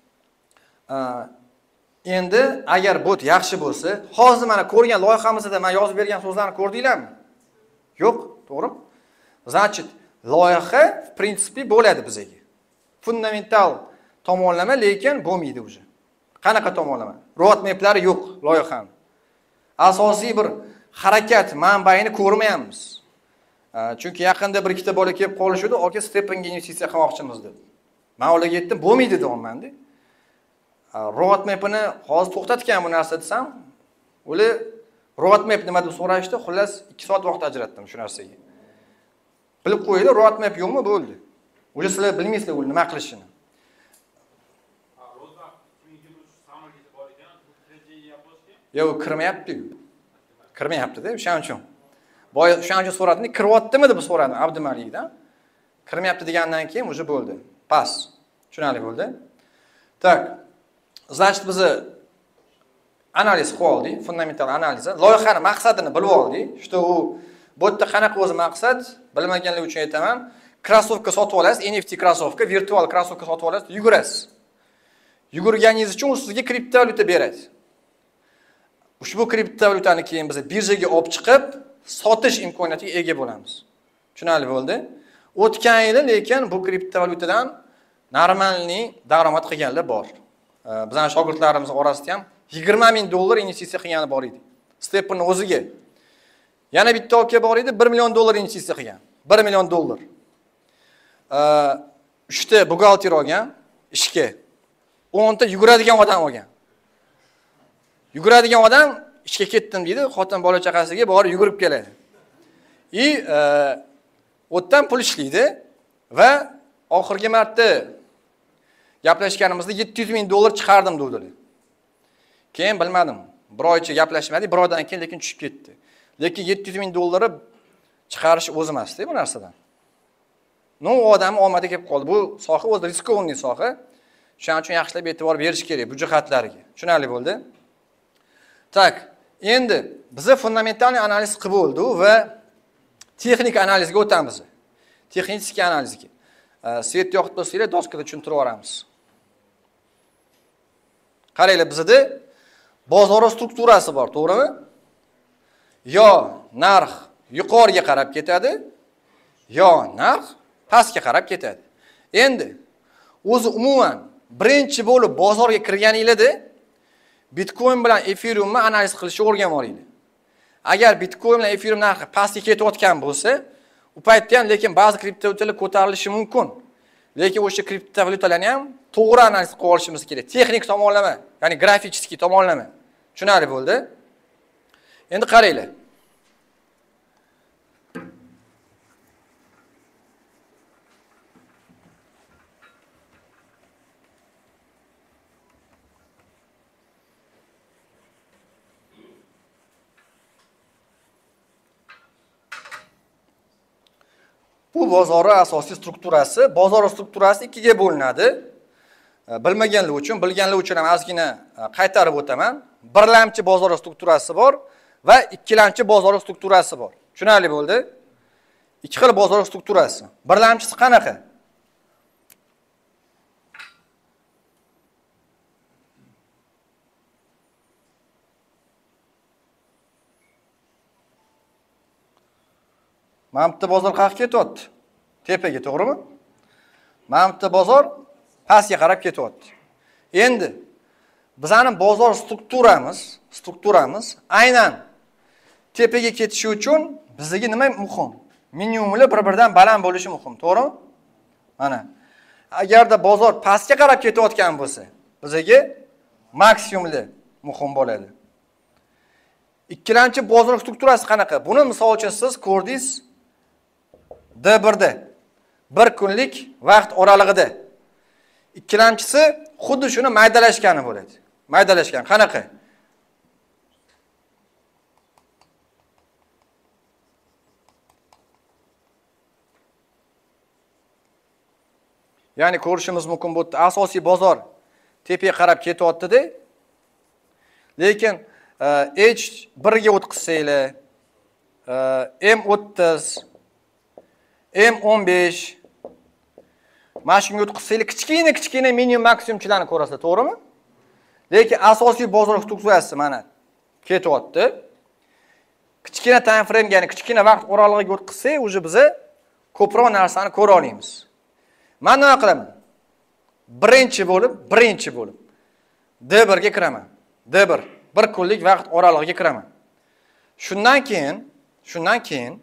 endi agar bot yaxshi bo'lsa, hozir mana ko'rgan loyihamizda men yozib bergan so'zlarni ko'rdinglarmi? Yo'q, to'g'rimi? Значит, loyiha в принципе bo'ladi bizga. Fundamental tomonlama, lekin bo'lmaydi o'zi. Qanaqa tomonlama? Roadmaplari yo'q loyihaning. Asosiy bir harakat manbaini ko'rmayapmiz. Chunki yaqinda bir ikkita bola kelib qolishdi, "Oka, stepinga investitsiya qilmoqchimiz" deb. Men ularga aytdim, "Bo'lmaydi" deyapman-da. Roadmapini hozir to'xtatgan bu narsa desam, ular roadmap nima deb so'rashdi, xullas ikki soat vaqt ajratdim shu narsaga. Bilib qo'yinglar, roadmap yo'qmi, bo'ldi. O'sha sizlar bilmaysizlar u nima qilishini. Yo'q, kirmayapti-ku. Kirmayapti-da, o'shaning uchun. Boy o'shaning uchun so'radim, kiryaptimi deb so'radim Abdumalikdan. Kirmayapti degandan keyin o'sha bo'ldi. Pas. Tushunarli bo'ldi. Tak. Значит, biz analiz qilib oldik, fundamental analiz. Loyihaning maqsadini bilib oldik. Что u bu yerda qanaqa o'zi maqsad, bilmaganlar uchun aytaman. Krossovka sotib olasiz, N F T krossovka, virtual krossovka sotib olasiz, yugurasiz. Yugurganingiz uchun u sizga kriptovalyuta beradi. Ushbu kriptovalyutani keyin biz birjaga olib chiqib, sotish imkoniyatiga ega bo'lamiz. Tushunarli bo'ldi? O'tgan yili lekin bu kriptovalyutadan normalniy daromad qilganlar bor. Bizning shogirdlarimiz orasida ham yigirma ming dollar investitsiya qilgani bor edi. Stepning o'ziga. Yana bitta aka bor edi, bir million dollar investitsiya qilgan. bir million dollar. uchta buxgalter olgan ishga. o'nta yuguradigan odam olgan. Yuguradigan odam ishga ketdim deydi, xotin bola chaqasiga borib yugurib keladi. И o'tdan pul ishlaydi va oxirgi marta gaplashganimizda yetti yuz ming dollar chiqardim dedilar. Keyin bilmadim. Bir oycha gaplashmadik, bir oydan keyin lekin tushib ketdi. Lekin yetti yuz ming dollarni chiqarish o'zi emas-da bu narsadan. No, odam omadi kelib qoldi. Bu soha o'zi riskovniy soha. Shuning uchun yaxshilab e'tibor berish kerak bu jihatlariga. Tushunarli bo'ldi? Tak, endi biz fundamental analiz qilib bo'ldi va texnik analizga o'tamiz. Texnik analizga. Svet yoqib bo'lsanglar, doskada tushuntirib yuboramiz. Qaranglar, bizda bozor strukturasi bor, to'g'rimi? Yo narx yuqoriga qarab ketadi, yo narx pastga qarab ketadi. Endi o'zi umuman birinchi bo'lib bozorga kirganingizda Bitcoin bilan Ethereumni analiz qilishni o'rganib olaylik. Agar Bitcoin bilan Ethereum narxi pastga ketayotgan bo'lsa, u paytda ham lekin ba'zi kriptovalyutalar ko'tarilishi mumkin. Lekin o'sha kriptovalyutalarni ham to'g'ri analiz qilib olishimiz kerak. Texnik tomonlama, ya'ni grafik tomonlama. Tushunarli bo'ldi? Endi qaranglar. Bu bozor asosiy strukturasi, bozor strukturasi ikkiga bo'linadi. Bilmaganlar uchun, bilganlar uchun ham ozgina qaytarib o'taman. Birlamchi bozor strukturasi bor va ikkilamchi bozor strukturasi bor. Tushunarli bo'ldi? Ikki xil bozor strukturasi. Birlamchisi qanaqa? Mana bu bozor qayerga ketyapti? Tepaga, to'g'rimi? Mana bu bozor pastga qarab ketyapti. Endi bizning bozor strukturamiz, strukturamiz aynan tepaga ketishi uchun bizga nima muhim? Minimumli bir-biridan baland bo'lishi muhim, to'g'rimi? Mana. Agarda bozor pastga qarab ketayotgan bo'lsa, bizga maksimumli muhim bo'ladi. Ikkilamchi bozor strukturasi qanaqa? Buni misol uchun siz ko'rdingiz D birda bir kunlik vaqt oralig'ida. Ikkilamchisi xuddi shuni maydalashgani bo'ladi. Maydalashgan qanaqa? Ya'ni ko'rishimiz mumkin bu asosiy bozor tepaga qarab ketyapti-da. Lekin H birga o'tkazsanglar, M o'ttiz, M o'n besh mana shunga o'tkazsanglar, kichkina kichkina minimum maksimumchilarni ko'rasiz, to'g'rimi? Lekin asosiy bozor strukturasi mana ketyapti. Kichkina time frame, ya'ni kichkina vaqt oralig'iga o'tkazsak, uje biza ko'proq narsani ko'ra olamiz. Men nima qilaman? Birinchi bo'lib, birinchi bo'lib D birga kiraman. D bir bir kunlik vaqt oralig'iga kiraman. Shundan keyin, shundan keyin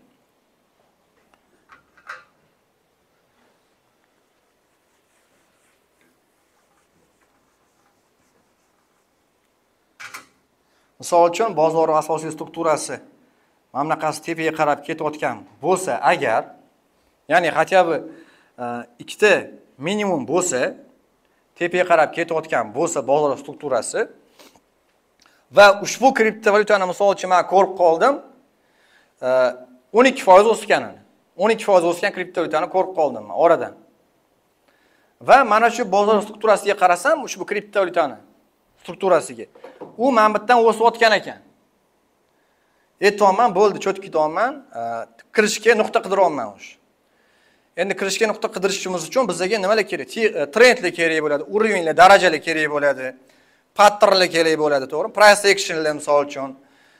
misol uchun bozor asosiy strukturasi mana bunaqasi tepaga qarab ketayotgan bo'lsa, agar ya'ni hatto ikkita minimum bo'lsa, tepaga qarab ketayotgan bo'lsa bozor strukturasi va ushbu kriptovalyutani misol uchun men ko'rib qoldim, o'n ikki foiz o'sganini. o'n ikki foiz o'sgan kriptovalyutani ko'rib qoldim men oradan. Va mana shu bozor strukturasiga qarasam, ushbu kriptovalyutani strukturasiga u men bittan o'sayotgan ekan. Aytayman, bo'ldi, cho'tkitayman, kirishga nuqta qidiryapman o'sha. Endi kirishga nuqta qidirishimiz uchun bizga nimalar kerak? Trendlar kerak bo'ladi, уровеньlar, darajalar kerak bo'ladi, patternlar kerak bo'ladi, to'g'rimi? Price actionlar misol uchun.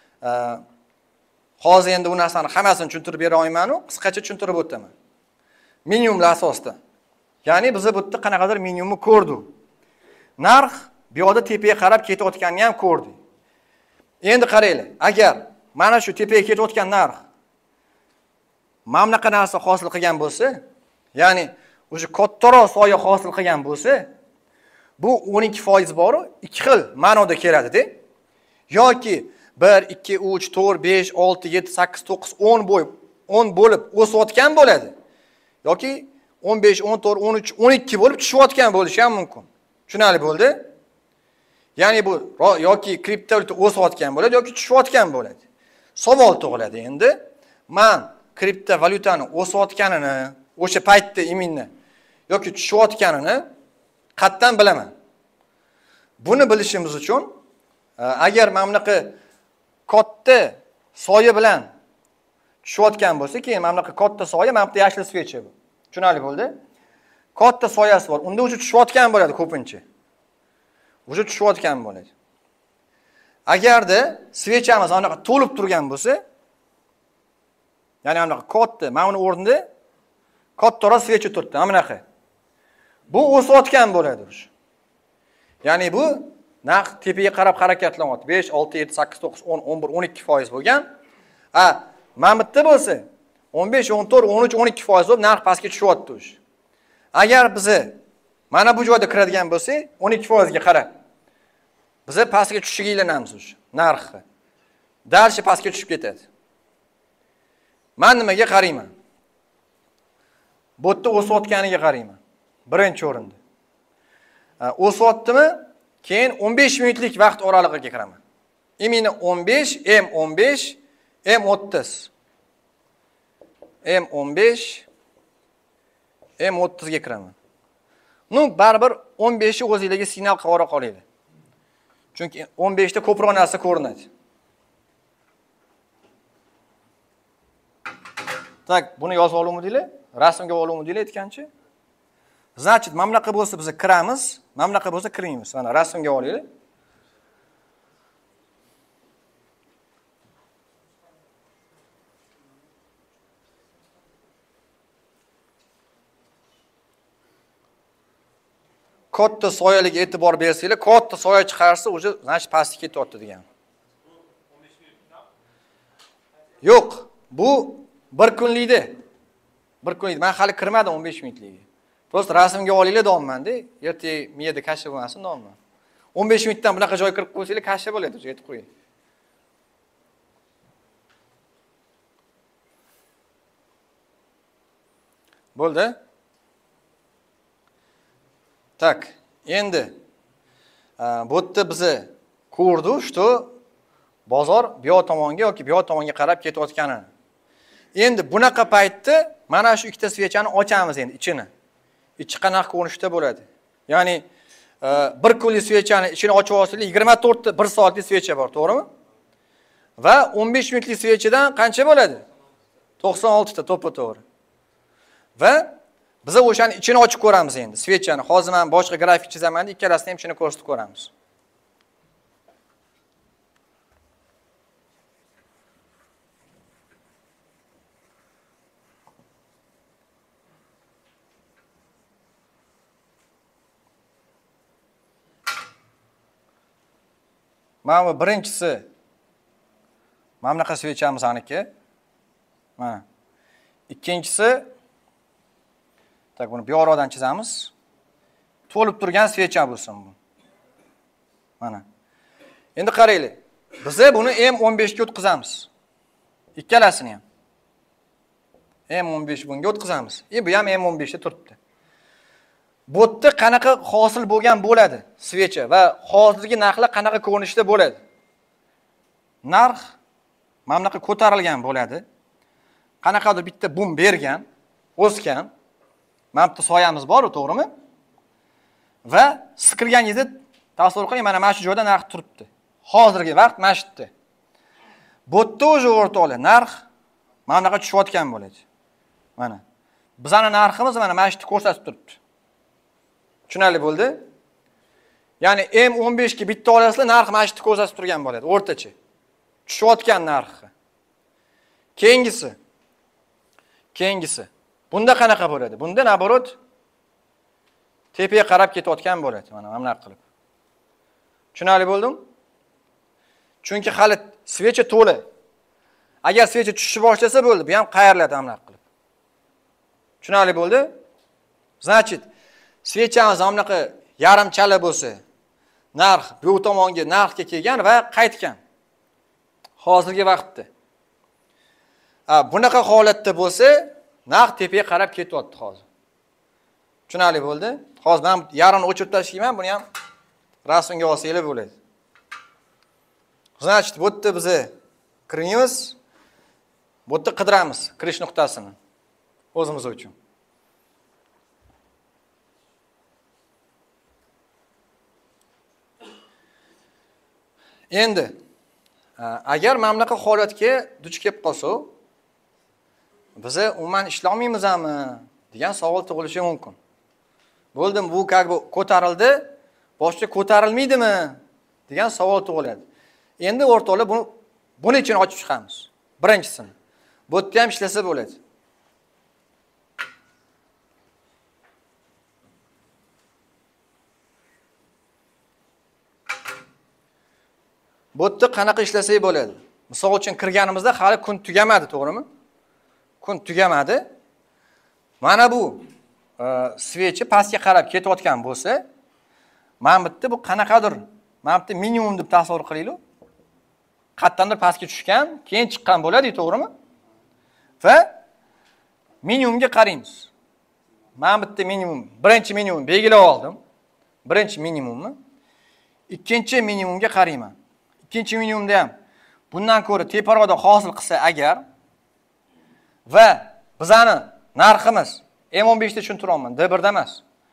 Hozir endi bu narsani hammasini tushuntirib bera olmayman-ku, qisqacha tushuntirib o'taman. Minimumlar asosida. Ya'ni biz bu yerda qanaqadir minimumni ko'rdik. Narx bu yoqda tepaga qarab ketayotganini ham ko'rdik. Endi qaranglar, agar mana shu tepaga ketayotgan narx mana bunaqa narsa hosil qilgan bo'lsa, ya'ni o'sha kattaroq soya hosil qilgan bo'lsa, bu o'n ikki foiz bor-ku, ikki xil ma'noda keladi-da. Yoki bir, ikki, uch, to'rt, besh, olti, yetti, sakkiz, to'qqiz, o'n bo'y, o'n bo'lib o'sayotgan bo'ladi. Yoki o'n besh, o'n to'rt, o'n uch, o'n ikki bo'lib tushayotgan bo'lishi ham mumkin. Tushunarli bo'ldi? Ya'ni bu yoki kriptovalyuta o'sayotgan bo'ladi yoki tushayotgan bo'ladi. Savol tug'iladi endi. Men kriptovalyutani o'sayotganini, o'sha paytda iminni yoki tushayotganini qatdan bilaman. Buni bilishimiz uchun agar mana bunaqa katta soya bilan tushayotgan bo'lsa, keyin mana bunaqa katta soya, mana bu yashil svecha bu. Tushunarli bo'ldi? Katta soyasi bor. Unda o'sha tushayotgan bo'ladi ko'pincha. O'sha tushayotgan bo'ladi. Agarda svechamiz anaqa to'lib turgan bo'lsa, ya'ni anaqa katta, mana buni o'rnida kattaroq svecha turibdi, mana bunaqa. Bu o'sayotgan bo'ladi o'sha. Ya'ni bu narx tepaga qarab harakatlanyapti. besh, olti, yetti, sakkiz, to'qqiz, o'n, o'n bir, o'n ikki foiz bo'lgan. Ha, mana bu yerda bo'lsa o'n besh, o'n to'rt, o'n uch, o'n ikki foiz bo'lib narx pastga tushyapti o'sh. Agar biz mana bu joyda kiradigan bo'lsak, o'n ikki foiz ga qarab biz pastga tushishiga ilinamiz o'sh narxi. Darshi pastga tushib ketadi. Men nimaga qarayman? Bu yerda o'sayotganiga qarayman. Birinchi o'rinda. O'sayaptimi? Keyin o'n besh minutlik vaqt oralig'iga kiraman. Imini o'n besh, M o'n besh, M o'ttiz. M o'n besh, M o'ttiz ga kiraman. Nu baribir o'n besh o'zingizga signal qilib qo'yinglar. Chunki o'n besh da ko'proq narsa ko'rinadi. Tak, buni yozib oluvmidinglar? Rasmga oluvmidinglar aytgancha? Значит, mamlaqa bo'lsa biz kiramiz, mamlaqa bo'lsa kirmaymiz. Mana rasmga olinglar. Katta soyaliga e'tibor bersanglar, katta soya chiqarsa, o'sha значит pastga ketyapti degan. Yo'q, bu bir kunlikda. Bir kunlik. Men hali kirmadim o'n besh minutligiga. Prosta rasmga olinglar deyapman-da. Erta miyada kashfa bo'lmasin deyapman. o'n besh minutdan bunaqa joy kirib qo'ysanglar kashfa bo'ladi, o'sha aytib qo'ying. Bo'ldi? Tak, endi bu yerda biz ko'rdik, что bozor bu yoq tomonga yoki bu yoq tomonga qarab ketayotganini. Endi bunaqa paytda mana shu ikkita svechani ochamiz endi ichini. Ichi qanaqa ko'rinishda bo'ladi? Ya'ni bir kunlik svechani ichini ochib olsangiz yigirma to'rt ta bir soatlik svecha bor, to'g'rimi? Va o'n besh minutlik svechadan qancha bo'ladi? to'qson olti ta to'ppa-to'g'ri. Va biz o'shani ichini ochib ko'ramiz endi, svechani. Hozir men boshqa grafik chizaman, ikkalasini ham ichini ko'rsatib ko'ramiz. Mana bu birinchisi mamlaqa svechamiz aniki. Mana. Ikkinchisi tak buni bu yoqdan chizamiz. To'lib turgan svecha bo'lsin bu. Mana. Endi qaranglar. Biz buni M o'n besh ga o'tkazamiz. Ikkalasini ham. M o'n besh bunga o'tkazamiz. E bu ham M o'n besh da turibdi. Bu yerda qanaqa hosil bo'lgan bo'ladi svecha va hozirgi narxlar qanaqa ko'rinishda bo'ladi? Narx mamlaqa ko'tarilgan bo'ladi. Qanaqadir bitta bum bergan, o'sgan. Mana bu soyamiz bor, to'g'rimi? Va siqilganingizda tasavvur qiling, mana mana shu joyda narx turibdi. Hozirgi vaqt mana shu yerda. Bu yerda o'sha o'rtoqlar narx mamlaqa tushayotgan bo'ladi. Mana. Bizning narximiz mana mana shu yerda ko'rsatib turibdi. Tushunarli bo'ldi? Ya'ni M o'n besh ga bitta olasizlar, narx mana shu yerda ko'rsatib turgan bo'ladi, o'rtacha. Tushayotgan narxi. Keyingisi. Keyingisi. Bunda qanaqa bo'ladi? Bunda naborot tepaga qarab ketayotgan bo'ladi, mana mana qilib. Tushunarli bo'ldim? Chunki hali svecha to'la. Agar svecha tushishni boshlasa bo'ldi, bu ham qayriladi mana qilib. Tushunarli bo'ldi? Значит, svechamiz bunaqa yarim chala bo'lsa, narx bu tomonga narxga kelgan va qaytgan. Hozirgi vaqtda. Ha, bunaqa holatda bo'lsa, narx tepaga qarab ketyapti hozir. Tushunarli bo'ldi? Hozir men yarini o'chirib tashlayman, buni ham rasmga olsanglar bo'ladi. Значит, bu yerda biz kiramiz, bu yerda qidiramiz kirish nuqtasini o'zimiz uchun. Endi agar mamlaqa holatga duch kelib qolsa, biz umuman ishlay olmaymizmi degan savol tug'ilishi mumkin. Bo'ldim, bu как бы ko'tarildi, boshqa ko'tarilmaydimi degan savol tug'iladi. Endi o'rtoqlar buni buni uchun ochib chiqamiz. Birinchisini. Bu yerda ham ishlasa bo'ladi. Bu yerda qanaqa ishlasak bo'ladi? Misol uchun kirganimizda hali kun tugamadi, to'g'rimi? Kun tugamadi. Mana bu svechi pastga qarab ketayotgan bo'lsa, mana bitta bu qanaqadir, mana bitta minimum deb tasavvur qilaylik. Qattandir pastga tushgan, keyin chiqqan bo'ladi, to'g'rimi? Va minimumga qaraymiz. Mana bitta minimum, birinchi minimum belgilab oldim. Birinchi minimumni. Ikkinchi minimumga qarayman. Ikkinchi minimumda ham bundan ko'ra teparoqda hosil qilsa agar va bizani narximiz M o'n besh da tushuntiraman, D bir da emas.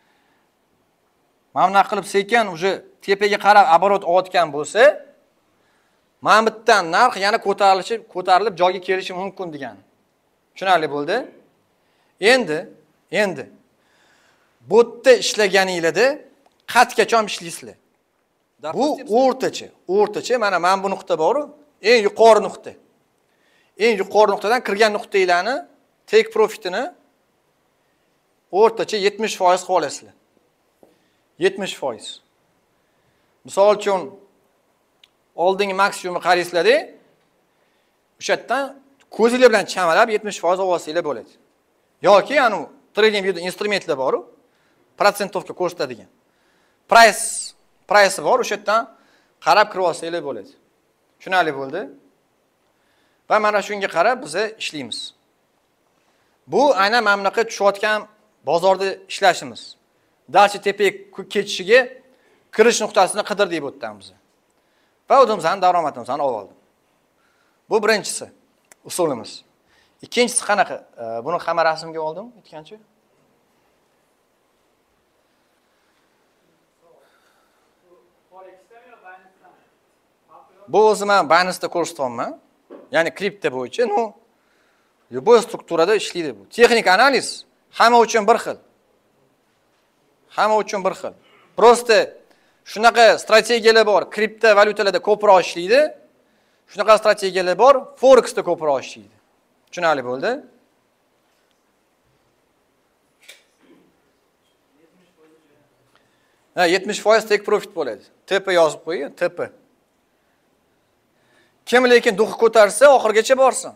Mana bunaqa qilib sekin uje tepaga qarab оборот olayotgan bo'lsa, mana bittan narx yana ko'tarilishi, ko'tarilib joyga kelishi mumkin degan. Tushunarli bo'ldi? Endi, endi bu yerda ishlaganingizda qatgacha ishlaysizlar. Bu o'rtacha, o'rtacha mana mana bu nuqta bor, eng yuqori nuqta. Eng yuqori nuqtadan kirgan nuqtalarni take profitini o'rtacha yetmish foiz qilib olasizlar. yetmish foiz. Misol uchun oldingi maksimumni qaraysizlar-da, o'sha yerdan ko'zinglar bilan chamalab yetmish foiz olsanglar bo'ladi. Yoki anu trading view instrumentlar bor, prosentovka ko'rsatadigan. Price, price bor, o'sha yerdan qarab kirib olsanglar bo'ladi. Tushunarli bo'ldi? Va mana shunga qarab biz ishlaymiz. Bu aynan mana bunaqa tushayotgan bozorda ishlashimiz. Dalchi tepaga ketishiga kirish nuqtasini qidirdik bu yerdan biz. Va o'zimizning daromadimizni olib oldim. Bu birinchisi, usulimiz. Ikkinchisi qanaqa? Buni hamma rasmga oldim, aytgancha. Bu o'zim ham Binance'da ko'rsatyapman. Ya'ni kripto bo'yicha, no, любой strukturada ishlaydi bu. Texnik analiz hamma uchun bir xil. Hamma uchun bir xil. Prosta shunaqa strategiyalar bor, kripto valyutalarda ko'proq ishlaydi. Shunaqa strategiyalar bor, forexda ko'proq ishlaydi. Tushunarli bo'ldi? Ha, yetmish foiz take profit bo'ladi. T P yozib qo'ying, T P. Kim lekin duxi ko'tarsa, oxirgacha borsin.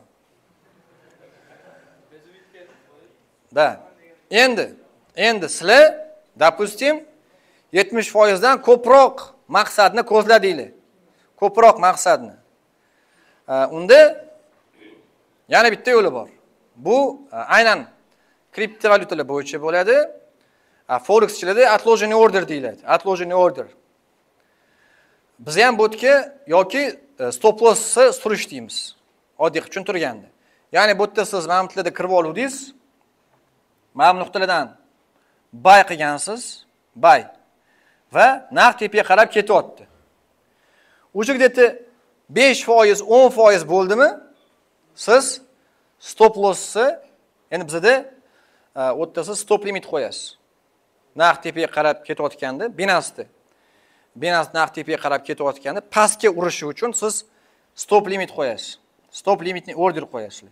Da. Endi, endi sizlar, допустим, yetmish foiz dan ko'proq maqsadni ko'zladinglar. Ko'proq maqsadni. Unda yana bitta yo'li bor. Bu aynan kriptovalyutalar bo'yicha bo'ladi. Forexchilarda отложенный order deyiladi. Отложенный order. Biz ham bu yerga yoki stop lossni surish deymiz. Oddiy tushuntirganda. Ya'ni bu yerda siz mana bu yerda kirib oluvdingiz. Mana bu nuqtalardan buy qilgansiz, buy. Va narx tepaga qarab ketyapti. O'sha yerda besh foiz, o'n foiz bo'ldimi? Siz stop lossni, endi bizda o'rtasi stop limit qo'yasiz. Narx tepaga qarab ketayotganda, Binance'da Binance narx tepaga qarab ketayotganda pastga urishi uchun siz stop limit qo'yasiz. Stop limitni order qo'yasizlar.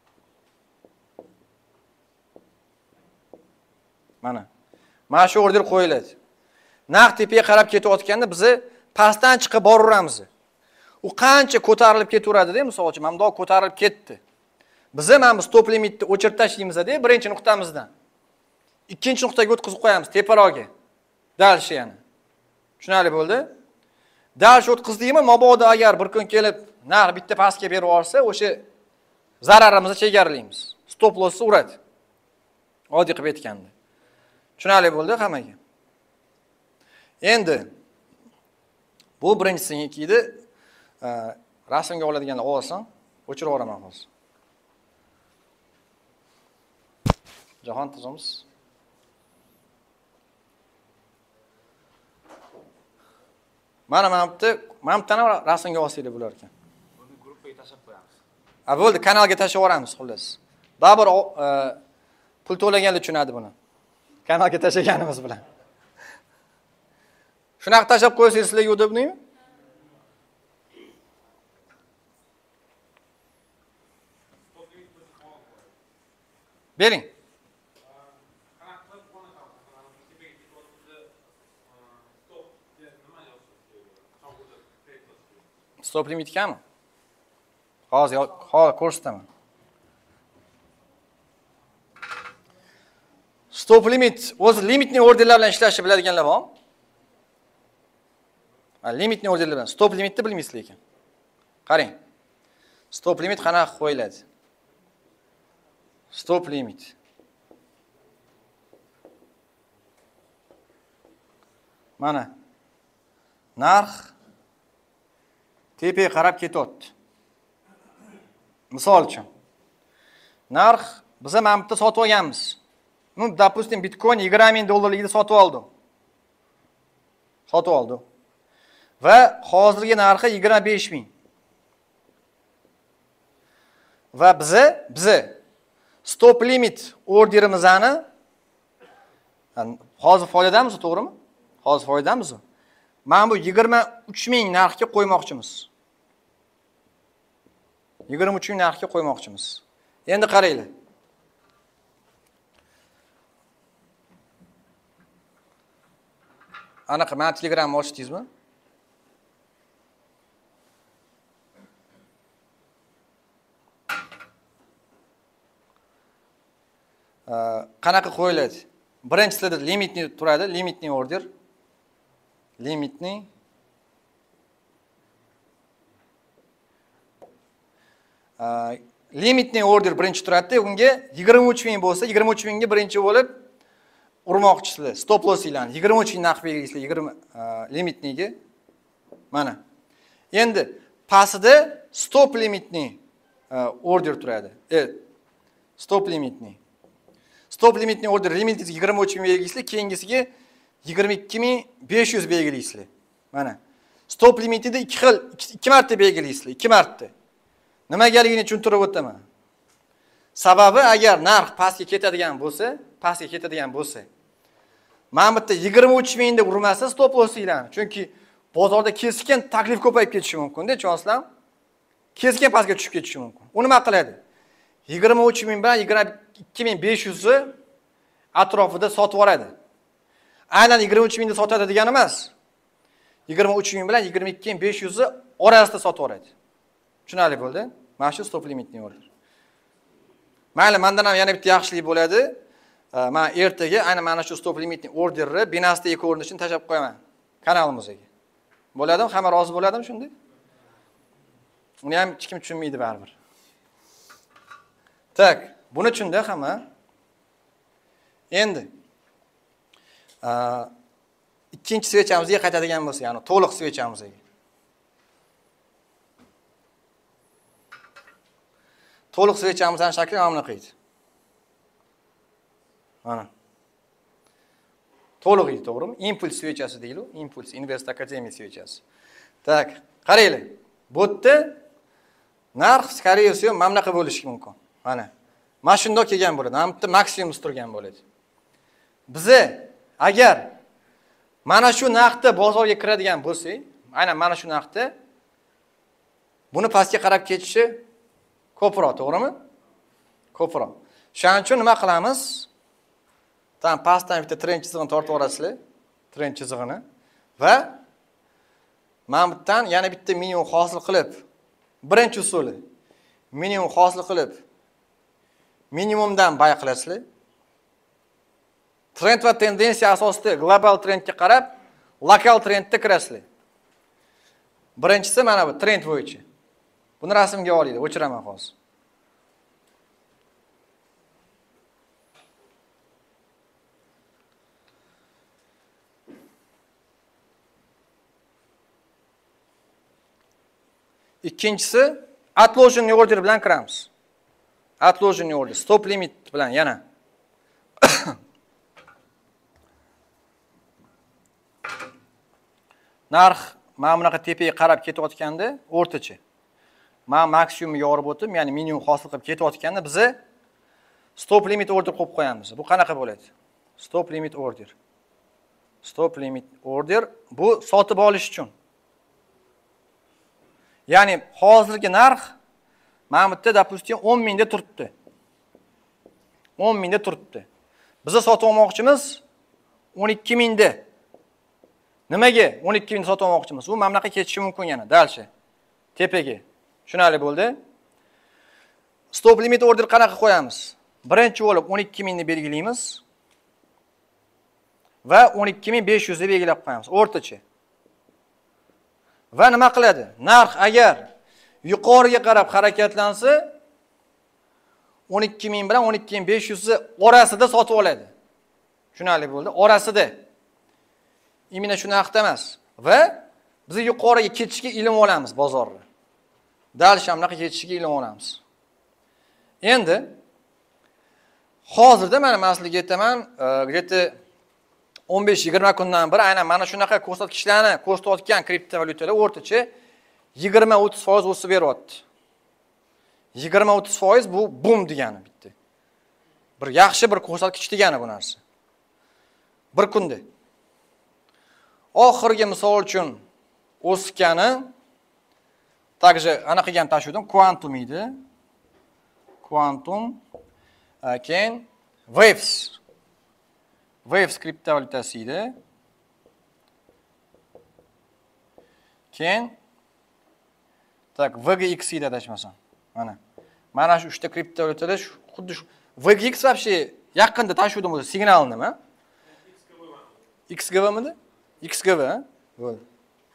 Mana. Mana shu order qo'yiladi. Narx tepaga qarab ketayotganda biz pastdan chiqib boraveramiz. U qancha ko'tarilib ketaveradi-da, misol uchun, mana bundoq ko'tarilib ketdi. Biz ham bu stop limitni o'chirib tashlaymiz-da, birinchi nuqtamizdan. Ikkinchi nuqtaga o'tkazib qo'yamiz, teparoqga. Dalshi yana. Tushunarli bo'ldi? Dalshi o'tkazdikmi, mabodo agar bir kun kelib narx bitta pastga berib olsa, o'sha zararimizni chegaralaymiz. Stop lossni uradi. Oddiy qilib aytganda. Tushunarli bo'ldi hammaga. Endi bu birinchisinikida rasmga oladiganlar olsin, o'chirib yuboraman hozir. Jahon tuzamiz. Mana mana bitta, mana bittani rasmga olsanglar bo'lar ekan. Buni gruppaga tashlab qo'yamiz. Ha, bo'ldi, kanalga tashlab yuboramiz xullas. Baribir pul to'laganlar tushunadi buni. Kanalga tashlaganimiz bilan. Shunaqa tashlab qo'ysangiz sizlarga udobnimi? Bering. Stop limit kammi? Hozir hozir ko'rsataman. Stop limit o'zi limitning orderlar bilan ishlashni biladiganlar bormi? Ha, limitning orderlar bilan. Stop limitni bilmaysiz lekin. Qarang. Stop limit qanaqa qo'yiladi? Stop limit. Mana. Narx tepaga qarab ketyapti. Misol uchun. Narx biz ham bitta sotib olganmiz. Ну, допустим, Bitcoin yigirma ming dollarligida sotib oldim. Sotib oldim. Va hozirgi narxi yigirma besh ming. Va bize bize stop limit orderimizni hozir foydadamiz, to'g'rimi? Hozir foydadamiz. Mana bu yigirma uch ming narxga qo'ymoqchimiz. yigirma uch ming narxga qo'ymoqchimiz. Endi qaranglar. Anaqa men Telegramni ochdingizmi? Qanaqa qo'yiladi? Birinchisida limitni turadi, limitni order. Limitni limitni order birinchi turadi, unga yigirma uch ming bo'lsa, yigirma uch mingga birinchi bo'lib urmoqchisizlar. Stop lossinglarni yigirma uch ming narx belgilaysizlar, yigirma limitniga. Mana. Endi pastida stop limitni order turadi. Evet. Stop limitni. Stop limitni order limitni yigirma uch ming belgilaysizlar, keyingisiga yigirma ikki ming besh yuz belgilaysizlar. Mana. Stop limitida ikki xil, ikki marta belgilaysizlar, ikki marta. Nimagaligini tushuntirib o'taman. Sababi agar narx pastga ketadigan bo'lsa, pastga ketadigan bo'lsa, mana bu yerda yigirma uch ming deb urmasa stop lossinglarni. Chunki bozorda keskin taklif ko'payib ketishi mumkin-da, chonslar. Keskin pastga tushib ketishi mumkin. U nima qiladi? yigirma uch ming bilan yigirma ikki ming besh yuz atrofida sotib oladi. Aynan yigirma uch ming da sotadi degani emas. yigirma uch ming bilan yigirma ikki ming besh yuz orasida sotib oladi. Tushunarli bo'ldi? Mana shu stop limitni order. Mayli, mendan ham yana bitta yaxshilik bo'ladi. Men ertaga aynan mana shu stop limitni orderni binasida ko'rinishini tashab qo'yaman kanalimizga. Bo'ladimi? Hamma rozi bo'ladimi shunday? Uni ham hech kim tushunmaydi baribir. Tak, buni tushunda hamma. Endi ikkinchi svechamizga qaytadigan bo'lsa, ya'ni to'liq svechamizga. To'liq svechamizning shakli mana bunaqa edi. Mana. To'liq edi, to'g'rimi? Impuls svechasi deyiladi, Impuls Invest Akademiya svechasi. Tak, qaranglar. Bu yerda narx, skoriye всего, mana bunaqa bo'lishi mumkin. Mana. Mana shundoq kelgan bo'ladi. Mana bu yerda maksimum turgan bo'ladi. Bize agar mana shu narxda bozorga kiradigan bo'lsak, aynan mana shu narxda buni pastga qarab ketishi ko'proq, to'g'rimi? Ko'proq. Shuning uchun nima qilamiz? Tam pastdan bitta trend chizig'ini tortib olasizlar, trend chizig'ini va mana bu yerdan yana bitta minimum hosil qilib, birinchi usuli minimum hosil qilib minimumdan bay qilasizlar. Trend va tendensiya asosida global trendga qarab, lokal trendga kirasizlar. Birinchisi mana bu trend bo'yicha. Buni rasmga olaylik, o'chiraman hozir. Ikkinchisi отложенный order bilan kiramiz. Отложенный order, stop limit bilan yana. Narx mana bunaqa tepaga qarab ketayotganda o'rtacha. Men maksimum yorib o'tib, ya'ni minimum hosil qilib ketayotganda biz stop limit order qo'yib qo'yamiz. Bu qanaqa bo'ladi? Stop limit order. Stop limit order bu sotib olish uchun. Ya'ni hozirgi narx mana bu yerda допустим o'n ming da turibdi. o'n ming da turibdi. Biz sotib olmoqchimiz o'n ikki ming da. Nimaga o'n ikki ming sotib olmoqchimiz? U mamlaqa ketishi mumkin yana, dalcha. tepaga. Tushunarli bo'ldi? Stop limit order qanaqa qo'yamiz? Birinchi bo'lib o'n ikki ming ni belgilaymiz va o'n ikki ming besh yuz ni belgilab qo'yamiz o'rtacha. Va nima qiladi? Narx agar yuqoriga qarab harakatlansa o'n ikki ming bilan o'n ikki ming besh yuz orasida sotib oladi. Tushunarli bo'ldi? Orasida. Imina shu narxda emas. Va biz yuqoriga ketishga ilm olamiz bozorni. Dal shamnaqa ketishga ilm olamiz. Endi hozirda mana masalaga aytaman, где-то o'n besh yigirma kundan beri aynan mana shunaqa ko'rsatkichlarni ko'rsatayotgan kriptovalyutalar o'rtacha yigirma o'ttiz foiz o'sib beryapti. yigirma o'ttiz foiz bu bum degani bitta. Bir yaxshi bir ko'rsatkich degani bu narsa. Bir kunda. Oxirgi misol uchun o'sgani также anaqa ham tashuvdim, Quantum edi. Quantum, keyin Waves. Waves kriptovalyutasi edi. Keyin tak V G X edi adashmasam. Mana. Mana shu uchta kriptovalyutalar xuddi shu V G X вообще yaqinda tashuvdim o'zi signal nima? X G V midi? X G V, ha? Bo'ldi.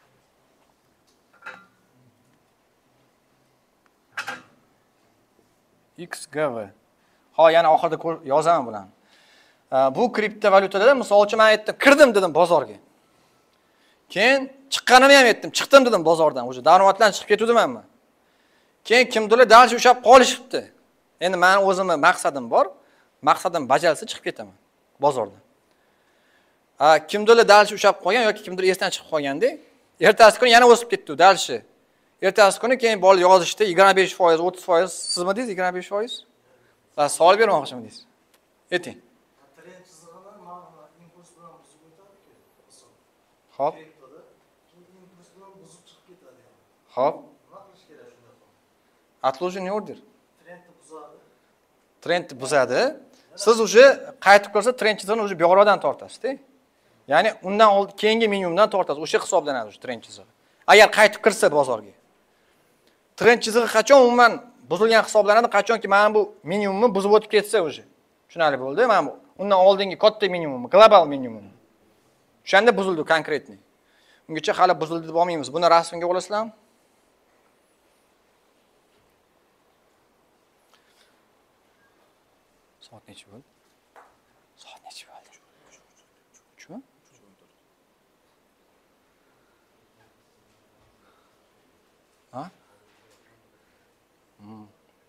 X G V. Ha, yana oxirida yozaman bulan. Bu kriptovalyutalarda misol uchun men aytdim, kirdim dedim bozorga. Keyin chiqqanimni ham aytdim, chiqdim dedim bozordan. O'sha daromoddan chiqib ketuvdimanmi? Keyin kimdirlar dalsh ushab qolishibdi. Endi men o'zimning maqsadim bor. Maqsadim bajarilsa chiqib ketaman bozordan. Ha, kimdirlar dalsh ushab qolgan yoki kimdir esdan chiqib qolganda, ertasi kuni yana o'sib ketdi dalshi. Ertasi kuni keyin bol yozishdi yigirma besh foiz, o'ttiz foiz, sizmi deysiz yigirma besh foiz? Va savol bermoqchimi deysiz? Ayting. Trend chizig'ini mana impuls bilan buzib o'tadi-ku. Xo'p. Impuls bilan buzib chiqib ketadi. Xo'p. Nima qilish kerak shunda? Отложение order. Trendni buzadi. Trendni buzadi. Siz уже qaytib ko'rsa trend chizig'ini уже buyoqdan tortasiz-da. Ya'ni undan old keyingi minimumdan tortasiz. O'sha hisoblanadi o'sha trend chizig'i. Agar qaytib kirsa bozorga. Trend chizig'i qachon umuman buzilgan hisoblanadi, qachonki mana bu minimumni buzib o'tib ketsa o'sha. Tushunarli bo'ldi? Mana bu undan oldingi katta minimum, global minimum. O'shanda buzildi konkretni. Ungacha hali buzildi deb olmaymiz. Buni rasmga olasizlarmi? Soat necha bo'ldi? Soat necha bo'ldi? Shu? Ha? Hmm.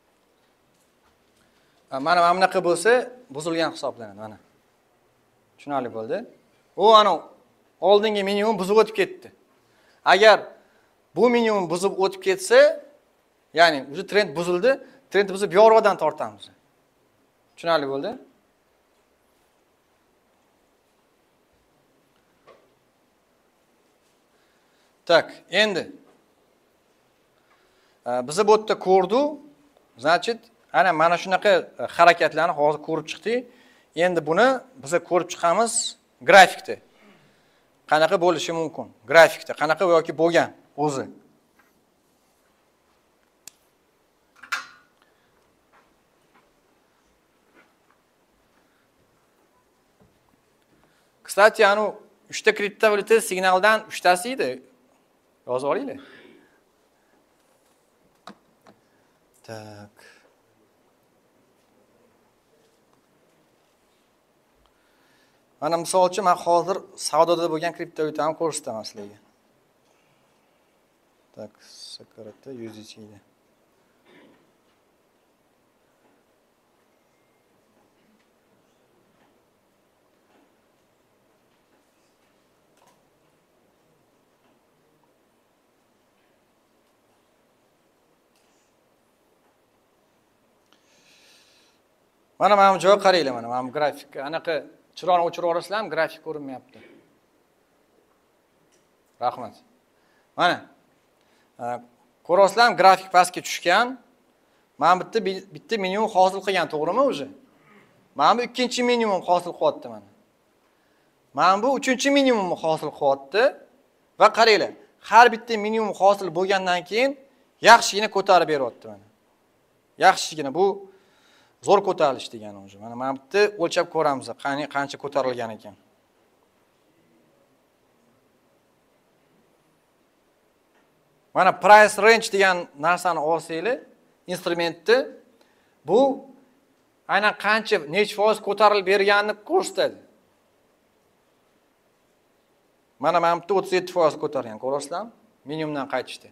Mana mana bunaqa bo'lsa, buzilgan hisoblanadi mana. Tushunarli bo'ldi? U ana oldingi minimum buzib o'tib ketdi. Agar bu minimum buzib o'tib ketsa, ya'ni o'sha trend buzildi, trendni biz buyoqdan tortamiz. Tushunarli bo'ldi? Tak, endi biz bu yerda ko'rdik. Значит, ana mana shunaqa harakatlarni hozir ko'rib chiqdik. Endi buni biz ko'rib chiqamiz grafikda. Qanaqa bo'lishi mumkin? Grafikda qanaqa yoki bo'lgan o'zi. Kстати, anu uchta kriptovalyuta signaldan uchtasi edi. Yozib olinglar. Tak. Mana misol uchun men hozir savdoda bo'lgan kriptovalyutani ko'rsataman sizlarga. Tak, sakarata yuz ichida. Mana mana bu joyga qaranglar, mana mana bu grafik. Anaqa chiroqni o'chirib olasizlarmi? Grafik ko'rinmayapti. Rahmat. Mana. Ko'rasizlarmi, grafik pastga tushgan. Mana bitta bitta minimum hosil qilgan, to'g'rimi o'zi? Mana bu ikkinchi minimum hosil qilyapti mana. Mana bu uchinchi minimum hosil qilyapti va qaranglar, har bitta minimum hosil bo'lgandan keyin yaxshigina ko'tarib beryapti mana. Yaxshigina bu zo'r ko'tarilish degani o'zi. Mana mana bu yerda o'lchab ko'ramiz, qani qancha ko'tarilgan ekan. Mana price range degan narsani olsanglar, instrumentni bu aynan qancha necha foiz ko'tarilib berganini ko'rsatadi. Mana mana bu yerda o'ttiz yetti foiz ko'targan, ko'rasizlarmi? Minimumdan qaytishdi.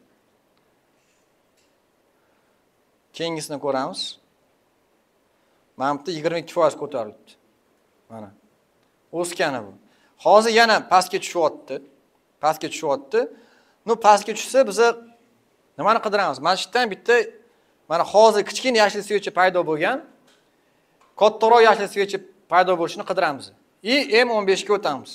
Keyingisini ko'ramiz. Mana bu yerda yigirma ikki foiz ko'tarilibdi. Mana. O'sgani bu. Hozir yana pastga tushyapti. Pastga tushyapti. Nu pastga tushsa biz nimani qidiramiz? Mana shu yerdan bitta mana hozir kichkina yashil switch paydo bo'lgan, kattaroq yashil switch paydo bo'lishini qidiramiz. I M o'n besh ga o'tamiz.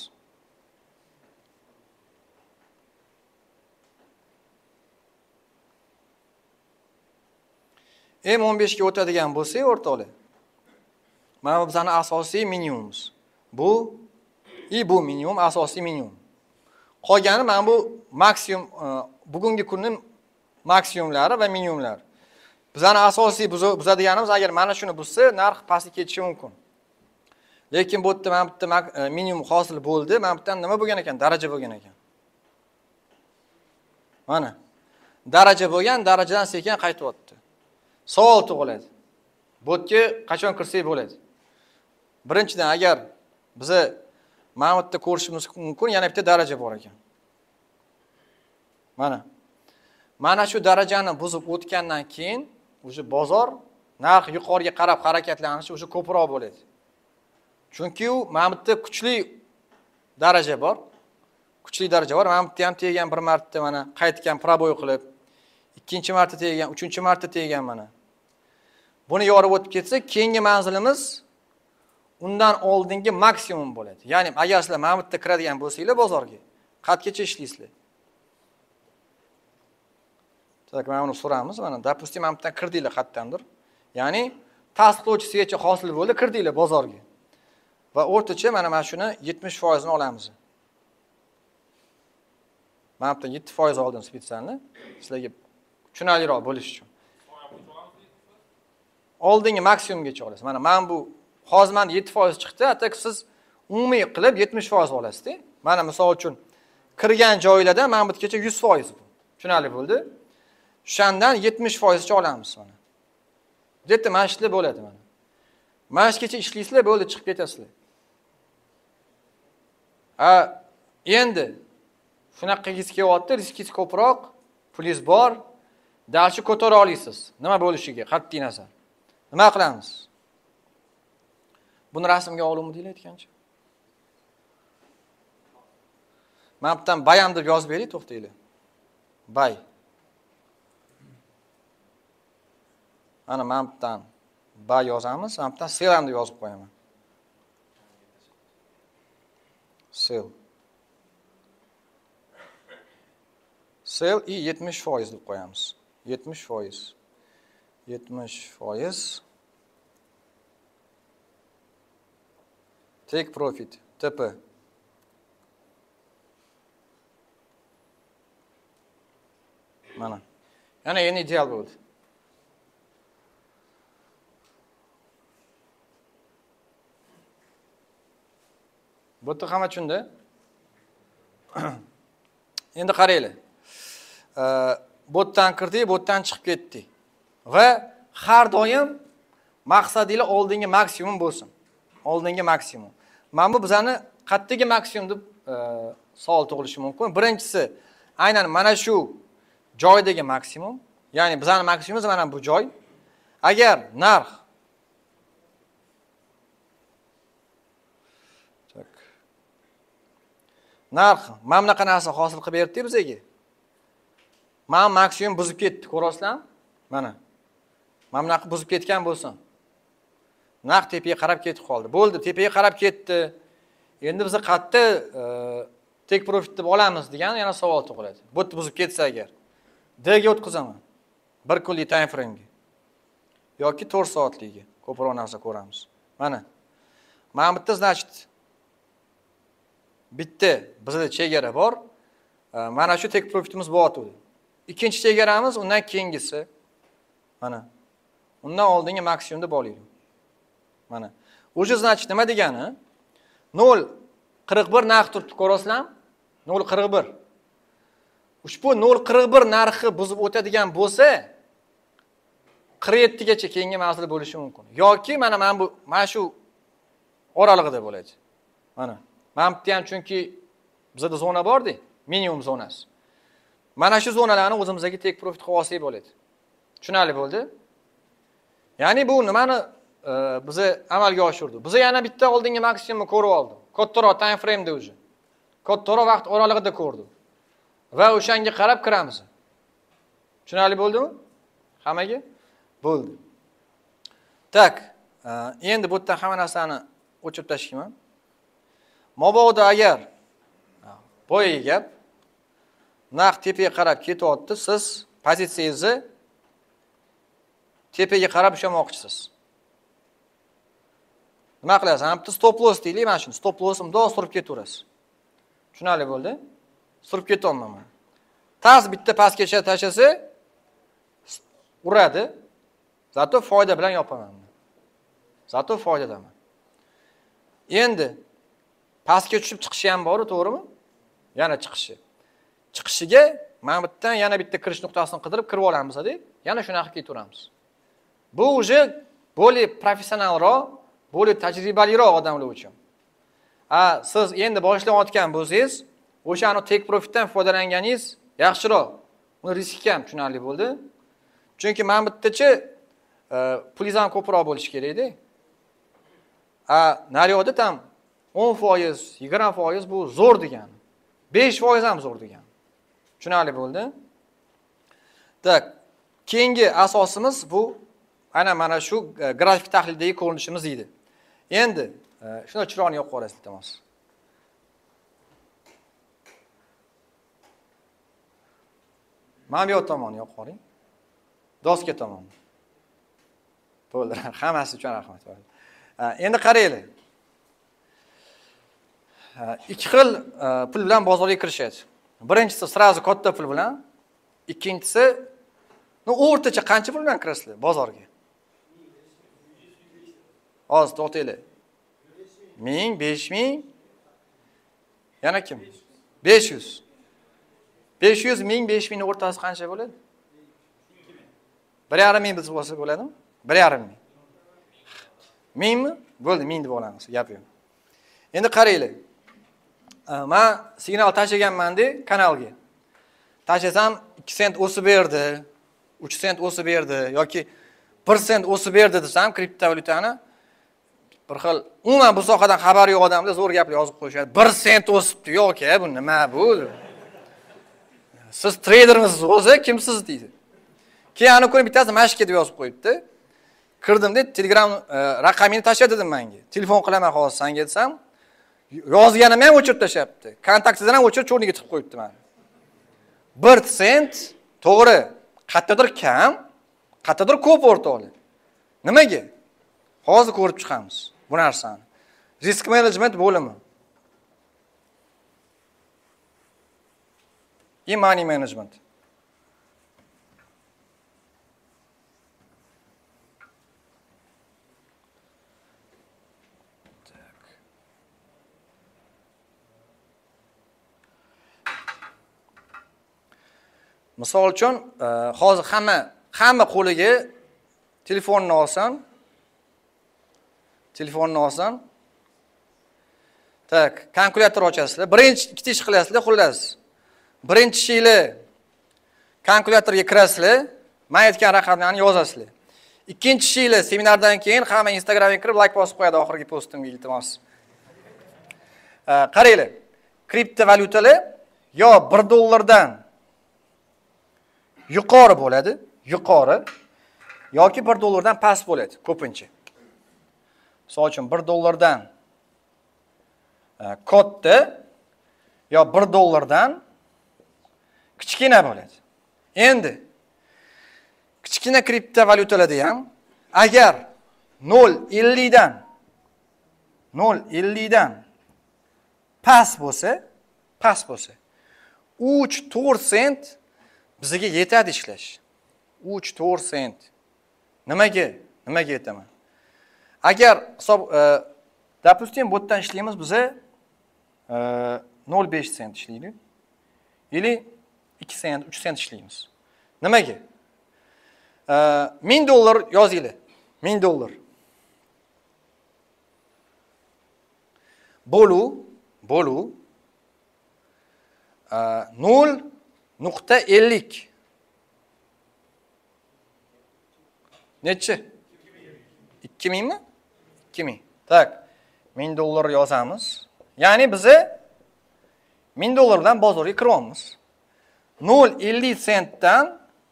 M o'n besh ga o'tadigan bo'lsak, o'rtoqlar. Mana bu bizning asosiy minimumimiz. Bu i bu minimum, asosiy minimum. Qolgani mana bu maksimum, bugungi kunning maksimumlari va minimumlari. Bizning asosiy buzadiganimiz agar mana shuni buzsa, narx pastga ketishi mumkin. Lekin bu yerda mana bu yerda minimum hosil bo'ldi. Mana bu yerdan nima bo'lgan ekan? Daraja bo'lgan ekan. Mana. Daraja bo'lgan, darajadan sekin qaytyapti. Savol tug'iladi. Bu yerga qachon kirsak bo'ladi? Birinchidan, agar biza mana bu yerda ko'rishimiz mumkin, yana bitta daraja bor ekan. Mana. Mana shu darajani buzib o'tgandan keyin o'sha bozor narx yuqoriga qarab harakatlanishi o'sha ko'proq bo'ladi. Chunki u mana bu yerda kuchli daraja bor. Kuchli daraja bor. Mana bu yerda ham tegan bir marta mana qaytgan proboy qilib, ikkinchi marta tegan, uchinchi marta tegan mana. Buni yorib o'tib ketsa, keyingi manzilimiz undan oldingi maksimum bo'ladi. Ya'ni agar sizlar mana bu yerda kiradigan bo'lsanglar bozorga, qatgacha ishlaysizlar. Tak mana buni so'ramiz. Mana, допустим, mana bu yerdan kirdinglar qatdandir. Ya'ni tasdiqlovchi switch hosil bo'ldi, kirdinglar bozorga. Va o'rtacha mana mana shuni yetmish foiz ni olamiz. Mana bu yerdan yetti foiz oldim spitsalni, sizlarga tushunarliroq bo'lish uchun. Oldingi maksimumgacha olasiz. Mana men bu hozir menda yetti foiz chiqdi, atak siz umumiy qilib yetmish foiz olasiz-da. Mana misol uchun kirgan joylardan men bu yergacha yuz foiz bu. Tushunarli bo'ldi? O'shandan yetmish foizgacha olamiz mana. Bu yerda mashqlar bo'ladi mana. Mashqgacha ishlaysizlar, bo'ldi, chiqib ketasizlar. Ha, endi shunaqangiz kelyapti, riskingiz ko'proq, pulingiz bor, dalchi ko'tara olasiz. Nima bo'lishiga qat'iy nazar. Nima qilamiz? Buni rasmga oluvmi deylar aytgancha. Mana bu yerdan bayam deb yozib bering, to'xtanglar. Bay. Ana mana bu yerdan bay yozamiz, mana bu yerdan sell ham deb yozib qo'yaman. Sell. Sell i yetmish foiz deb qo'yamiz. yetmish foiz. yetmish foiz. Take profit, T P. Mana. Yana endi ideal bo'ldi. Bu yerda hamma tushunda. Endi qaranglar. Bu yerdan kirdik, bu yerdan chiqib ketdik. Va har doim maqsadinglar oldingi maksimum bo'lsin. Oldingi maksimum. Mana bu bizani qayerdagi maksimum deb savol tug'ilishi mumkin. Birinchisi aynan mana shu joydagi maksimum. Ya'ni bizani maksimumimiz mana bu joy. Agar narx tak narx mana bunaqa narsa hosil qilib berdi bizga. Mana maksimum buzib ketdi, ko'rasizlarmi? Mana. Mana bunaqa buzib ketgan bo'lsin. Narx tepaga qarab ketib qoldi. Bo'ldi, tepaga qarab ketdi. Endi biz qayerda take profit deb olamiz degan yana savol tug'iladi. Bu yerda buzib ketsa agar D ga o'tkazaman. bir kunlik time frame ga yoki to'rt soatligiga ko'proq narsa ko'ramiz. Mana. Mana bu yerda значит bitta bizda chegara bor. Mana shu take profitimiz bo'lyapti. ikkinchi chegaramiz undan keyingisi. Mana. Undan oldingi maksimumda bolaylik. Mana. O'sha значит nima degani? nol qirq bir narx turibdi, ko'rasizlarmi? nol qirq bir. Ushbu nol qirq bir narxi buzib o'tadigan bo'lsa, qirq yetti gacha keyingi mavzuda bo'lishi mumkin. Yoki mana men bu mana shu oralig'ida bo'ladi. Mana. Men bu ham chunki bizda zona bor-da, minimum zonasi. Mana shu zonalarni o'zimizga take profit qilib olsak bo'ladi. Tushunarli bo'ldi? Ya'ni bu nimani e, bizni amalga oshirdi. Biz yana bitta oldingi maksimumni ko'rib oldik. Kattaroq time frame da o'zi. Kattaroq vaqt oralig'ida ko'rdik. Va o'shanga qarab kiramiz. Tushunarli bo'ldimi? Hammaga? Bo'ldi. Tak, endi bu yerdan hamma narsani o'chirib tashlayman. Mabodo agar boya gap narx tepaga qarab ketyapti, siz pozitsiyangizni tepaga qarab ushlamoqchisiz. Nima qilasiz? Ham bitta stop loss deylik, mana shuni stop lossni mundoq surib ketaverasiz. Tushunarli bo'ldi? Surib ketyapman. Tas bitta pastgacha tashlasa uradi. Zato foyda bilan yopaman. Zato foydadaman. Endi pastga tushib chiqishi ham bor, to'g'rimi? Yana chiqishi. Chiqishiga mana bu yerdan yana bitta kirish nuqtasini qidirib kirib olamiz-da, yana shunaqa ketaveramiz. Bu uje bo'lib professionalroq, bo'lib tajribaliroq odamlar uchun. Ha, siz endi boshlayotgan bo'lsangiz, o'shani take profitdan foydalanganingiz yaxshiroq. Uni riski ham tushunarli bo'ldi. Chunki men bittachi pulingiz ham ko'proq bo'lishi kerak-da. A, naryoqda ham o'n foiz, yigirma foiz bu zo'r degani. besh foiz ham zo'r degani. Tushunarli bo'ldi? Tak, keyingi asosimiz bu ana mana shu grafik tahlildagi ko'rinishimiz edi. Endi shuni chiroqni yoqib qo'yasiz, iltimos. Mana bu tomonni yoqib qo'ying. Doska tomon. Bo'ldi. Hammasi uchun rahmat. Endi qaranglar. Ikki xil pul bilan bozorga kirishadi. Birinchisi srazu katta pul bilan, ikkinchisi no o'rtacha qancha pul bilan kirasizlar bozorga? Hozir to'xtanglar. ming, besh ming. Yana kim? besh yuz. besh yuz ming, besh ming o'rtasi qancha bo'ladi? bir yarim ming biz bo'lsa bo'ladimi? bir yarim ming. Mingmi? Bo'ldi, ming deb olamiz, gap yo'q. Endi qaranglar. Men signal tashlaganman-da kanalga. Tashlasam ikki sent o'sib berdi, uch sent o'sib berdi yoki bir sent o'sib berdi desam kriptovalyutani bir xil umuman bu sohadan xabari yo'q odamlar zo'r gaplar yozib qo'yishadi. bir sent o'sibdi, yo'q-ku, bu nima bu? Siz treydermisiz o'zi, kimsiz deydi. Keyin ana ko'rib bittasi mashqa deb yozib qo'yibdi. Kirdim deb Telegram raqamini tashlab dedim menga. Telefon qilaman hozir senga desam, yozganim ham o'chirib tashlabdi. Kontaktidan ham o'chirib cho'rniga tiqib qo'yibdi meni. bir sent to'g'ri, qayerdadir kam, qayerdadir ko'p o'rtoqlar. Nimaga? Hozir ko'rib chiqamiz bu narsani. Risk management bo'limi. E-money management. Misol uchun, hozir hamma hamma qo'liga telefonni olsan, telefonni olsan, tak, kalkulyator ochasizlar. Birinchi ikkita ish qilasizlar, xullas. Birinchi ishinglar kalkulyatorga kirasizlar, men aytgan raqamlarni yozasizlar. Ikkinchi ishinglar seminardan keyin hamma Instagramga kirib like bosib qo'yadi oxirgi postimga, iltimos. Qaranglar, kriptovalyutalar yo bir dollardan yuqori bo'ladi, yuqori yoki bir dollardan past bo'ladi, ko'pincha. Misol uchun bir dollardan katta yo bir dollardan kichkina bo'ladi. Endi kichkina kriptovalyutalarda ham agar nol ellik dan nol ellik dan past bo'lsa, past bo'lsa, uch to'rt sent bizga yetadi ishlash. uch to'rt sent. Nimaga? Nimaga yetaman? Agar hisob, допустим, bu yerdan ishlaymiz biza nol besh sent ishlaydi. Yoki ikki sent, uch sent ishlaymiz. Nimaga? ming dollar yozinglar. ming dollar. Bolu, bolu nol nuqta ellik. Nechi? ikki ming mi? ikki ming. Tak. ming dollar yozamiz. Ya'ni biza ming dollardan bozorga kiryapmiz. nol ellik sentdan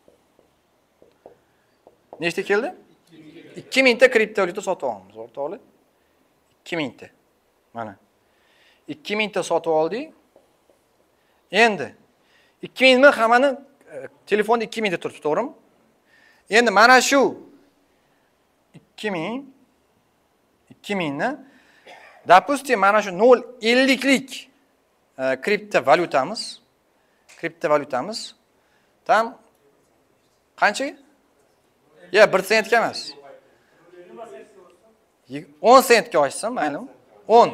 nechta keldi? ikki ming ta kriptovalyuta sotib olamiz, o'rtoqlar. ikki ming ta. Mana. ikki ming ta sotib oldik. Endi ikki ming mi hammani telefonda ikki ming ta turibdi, to'g'rimi? Endi mana shu ikki ming ikki ming ni допустим mana shu nol ellik lik kriptovalyutamiz, kriptovalyutamiz tam qanchaga? Ya bir sentga emas. o'n sentga oshsin, mayli. o'n.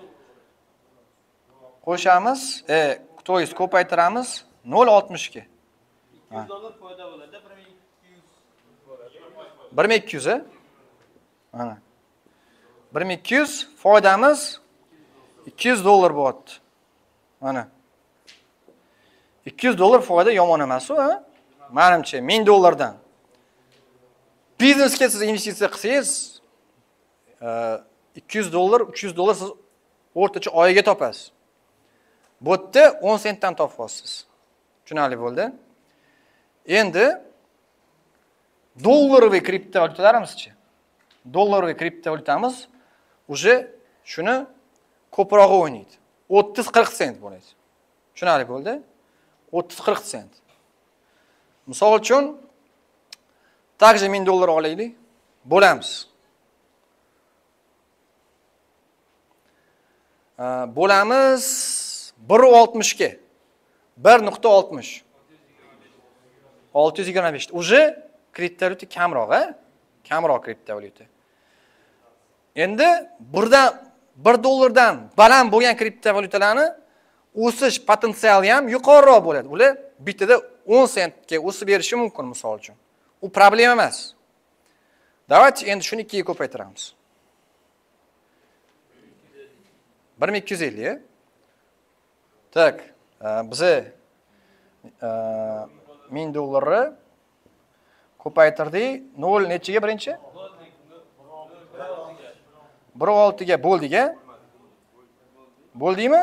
Qo'shamiz, e, to есть ko'paytiramiz nol oltmish ga. ikki yuz dollar foyda bo'ladi, bir ming ikki yuz bir ming ikki yuz, mana. bir ming ikki yuz foydamiz ikki yuz dollar bo'lyapti. Mana. ikki yuz dollar foyda yomon emas u, ha? Menimcha ming dollardan. Biznesga siz investitsiya qilsangiz, ikki yuz dollar, uch yuz dollar siz o'rtacha oyiga topasiz. Bu yerda o'n sentdan topasiz. Tushunarli bo'ldi? Endi dollar va kriptovalyutalarimiz-chi? Dollar va kriptovalyutamiz уже shuni ko'proq o'ynaydi. o'ttiz qirq sent bo'ladi. Tushunarli bo'ldi? o'ttiz qirq sent. Misol uchun takje ming dollar olaylik, bo'lamiz. Bo'lamiz bir oltmish ga. bir nuqta oltmish. olti yuz yigirma besh. Уже kriptovalyuta kamroq, ha? Kamroq kriptovalyuta. Endi birdan bir dollardan baland bo'lgan kriptovalyutalarni o'sish potensiali ham yuqoriroq bo'ladi. Ular bitada o'n sentga o'sib berishi mumkin, misol uchun. U problem emas. Давайте endi shuni ikkiga ko'paytiramiz. bir ming ikki yuz ellik. Tak, bize ming dollarni ko'paytirdik. nol nechiga birinchi? bir olti ga bo'ldik-a? Bo'ldingmi?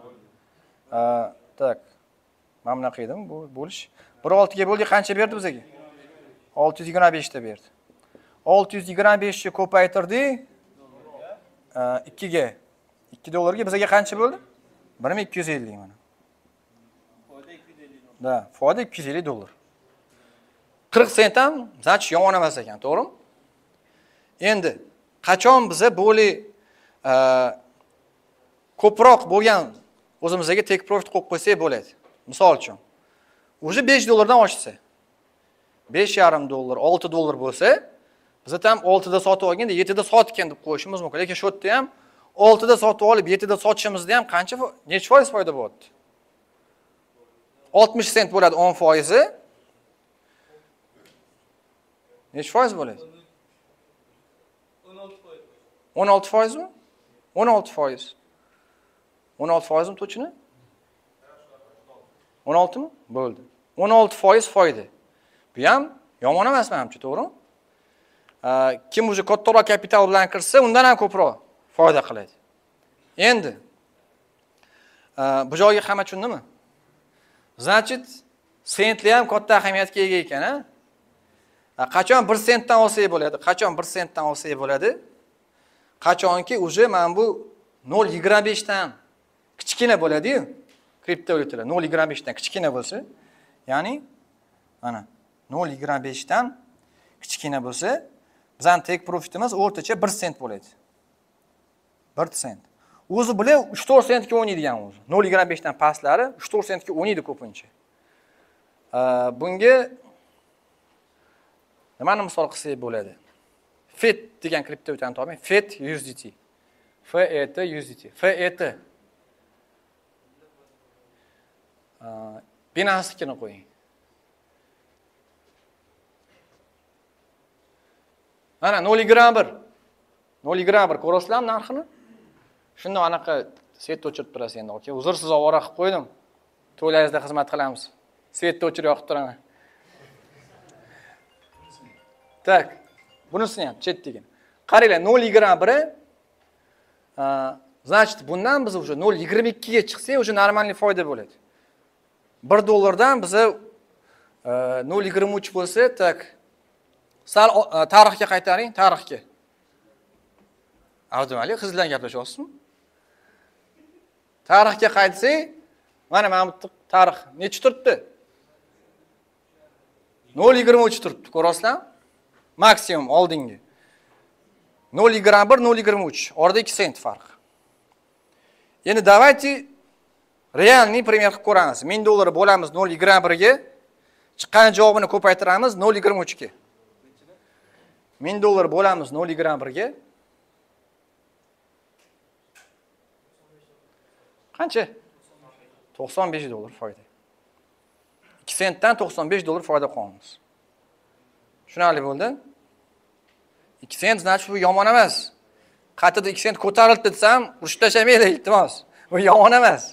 Tak. Mana bunaqa edim, bu bo'lish. bir olti ga bo'ldik, qancha berdi bizga? olti yuz yigirma besh ta berdi. olti yuz yigirma besh ga ko'paytirdik. ikki ga. ikki dollarga bizga qancha bo'ldi? bir ming ikki yuz ellik mana. foyda ikki yuz ellik dollar. Da, foyda ikki yuz ellik dollar. qirq sent ham zach yomon emas ekan, to'g'rimi? Endi qachon biza bo'li ko'proq bo'lgan o'zimizga take profit qo'yib qo'ysak bo'ladi. Misol uchun, o'sha besh dollardan oshsa, besh yarim dollar, olti dollar bo'lsa, biz ham oltida sotib olganda yettida sotgan deb qo'yishimiz mumkin. Lekin shu yerda ham oltida sotib olib yettida sotishimizda ham qancha necha foiz foyda bo'lyapti? oltmish sent bo'ladi o'n foizi. Necha foiz bo'ladi? o'n olti foizmi? o'n olti foiz. o'n olti foizmi to'chini? o'n olti mi? Bo'ldi. o'n olti foiz foyda. Bu ham yomon emas menimcha, to'g'rimi? Kim o'zi kattaroq kapital bilan kirsa, undan ham ko'proq foyda qiladi. Endi bu joyga hamma tushundimi? Значит, sentlar ham katta ahamiyatga ega ekan, ha? Qachon bir sentdan olsak bo'ladi? Qachon bir sentdan olsak bo'ladi? Qachonki o'zi men bu nol yigirma besh dan kichkina bo'ladi-yu, kriptovalyutalar nol yigirma besh dan kichkina bo'lsa, ya'ni mana nol yigirma besh dan kichkina bo'lsa, bizning take profitimiz o'rtacha bir sent bo'ladi. bir sent. O'zi bular uch to'rt sentga o'ynaydigan o'zi. nol yigirma besh dan pastlari uch to'rt sentga o'ynaydi ko'pincha. Bunga nimani misol qilsak bo'ladi? F E T degan kriptovalyutani toping. F E T U S D T. F E T U S D T. F E T. Binance'nikini qo'ying. Mana nol yigirma bir. nol yigirma bir ko'rasizlarmi narxini? Shunda anaqa svet o'chirib turasiz endi. Okey, uzrsiz ovora qilib qo'ydim. To'ylaringizda xizmat qilamiz. Svetni o'chirib yoqib turaman. Tak. Bunisini ham chetdagini. Qaranglar, nol yigirma bir значит, bundan biz уже nol yigirma ikki ga chiqsak, уже normalniy foyda bo'ladi. bir dollardan biza nol yigirma uch bo'lsa, tak. Sal tarixga qaytaring, tarixga. Avtomalik qizlar gaplashyapsizmi? Tarixga qaytsak, mana mana bu tarix necha turibdi? nol yigirma uch turibdi, ko'rasizlarmi? Maksimum oldingi. nol yigirma bir, nol yigirma uch. Orada ikki sent farq. Endi давайте realniy primer qilib ko'ramiz. ming dollar bo'lamiz nol yigirma bir ga. Chiqqan javobini ko'paytiramiz nol yigirma uch ga. ming dollar bo'lamiz nol yigirma bir ga. Qancha? to'qson besh dollar foyda. ikki sentdan to'qson besh dollar foyda qolamiz. Tushunarli bo'ldi? ikki sent значит bu yomon emas. Qaytida ikki sent ko'tarildi desam, urush tashamaydi, iltimos. Bu yomon emas.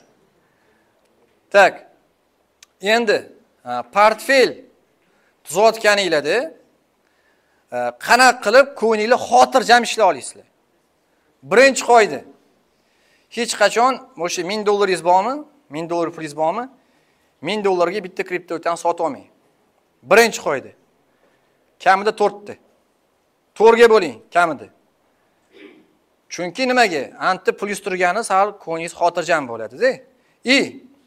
Tak. Endi portfel tuzayotganingizda qanaqa qilib ko'nglingizni xotirjam ishlay olasizlar. Birinchi qoida. Hech qachon o'sha ming dollaringiz bormi? ming dollar pulingiz bormi? ming dollarga bitta kriptovalyutani sotib olmang. Birinchi qoida. Kamida to'rtta. to'rtga bo'ling, kamida. Chunki nimaga? Anta pulingiz turgani sal ko'nglingiz xotirjam bo'ladi-da. I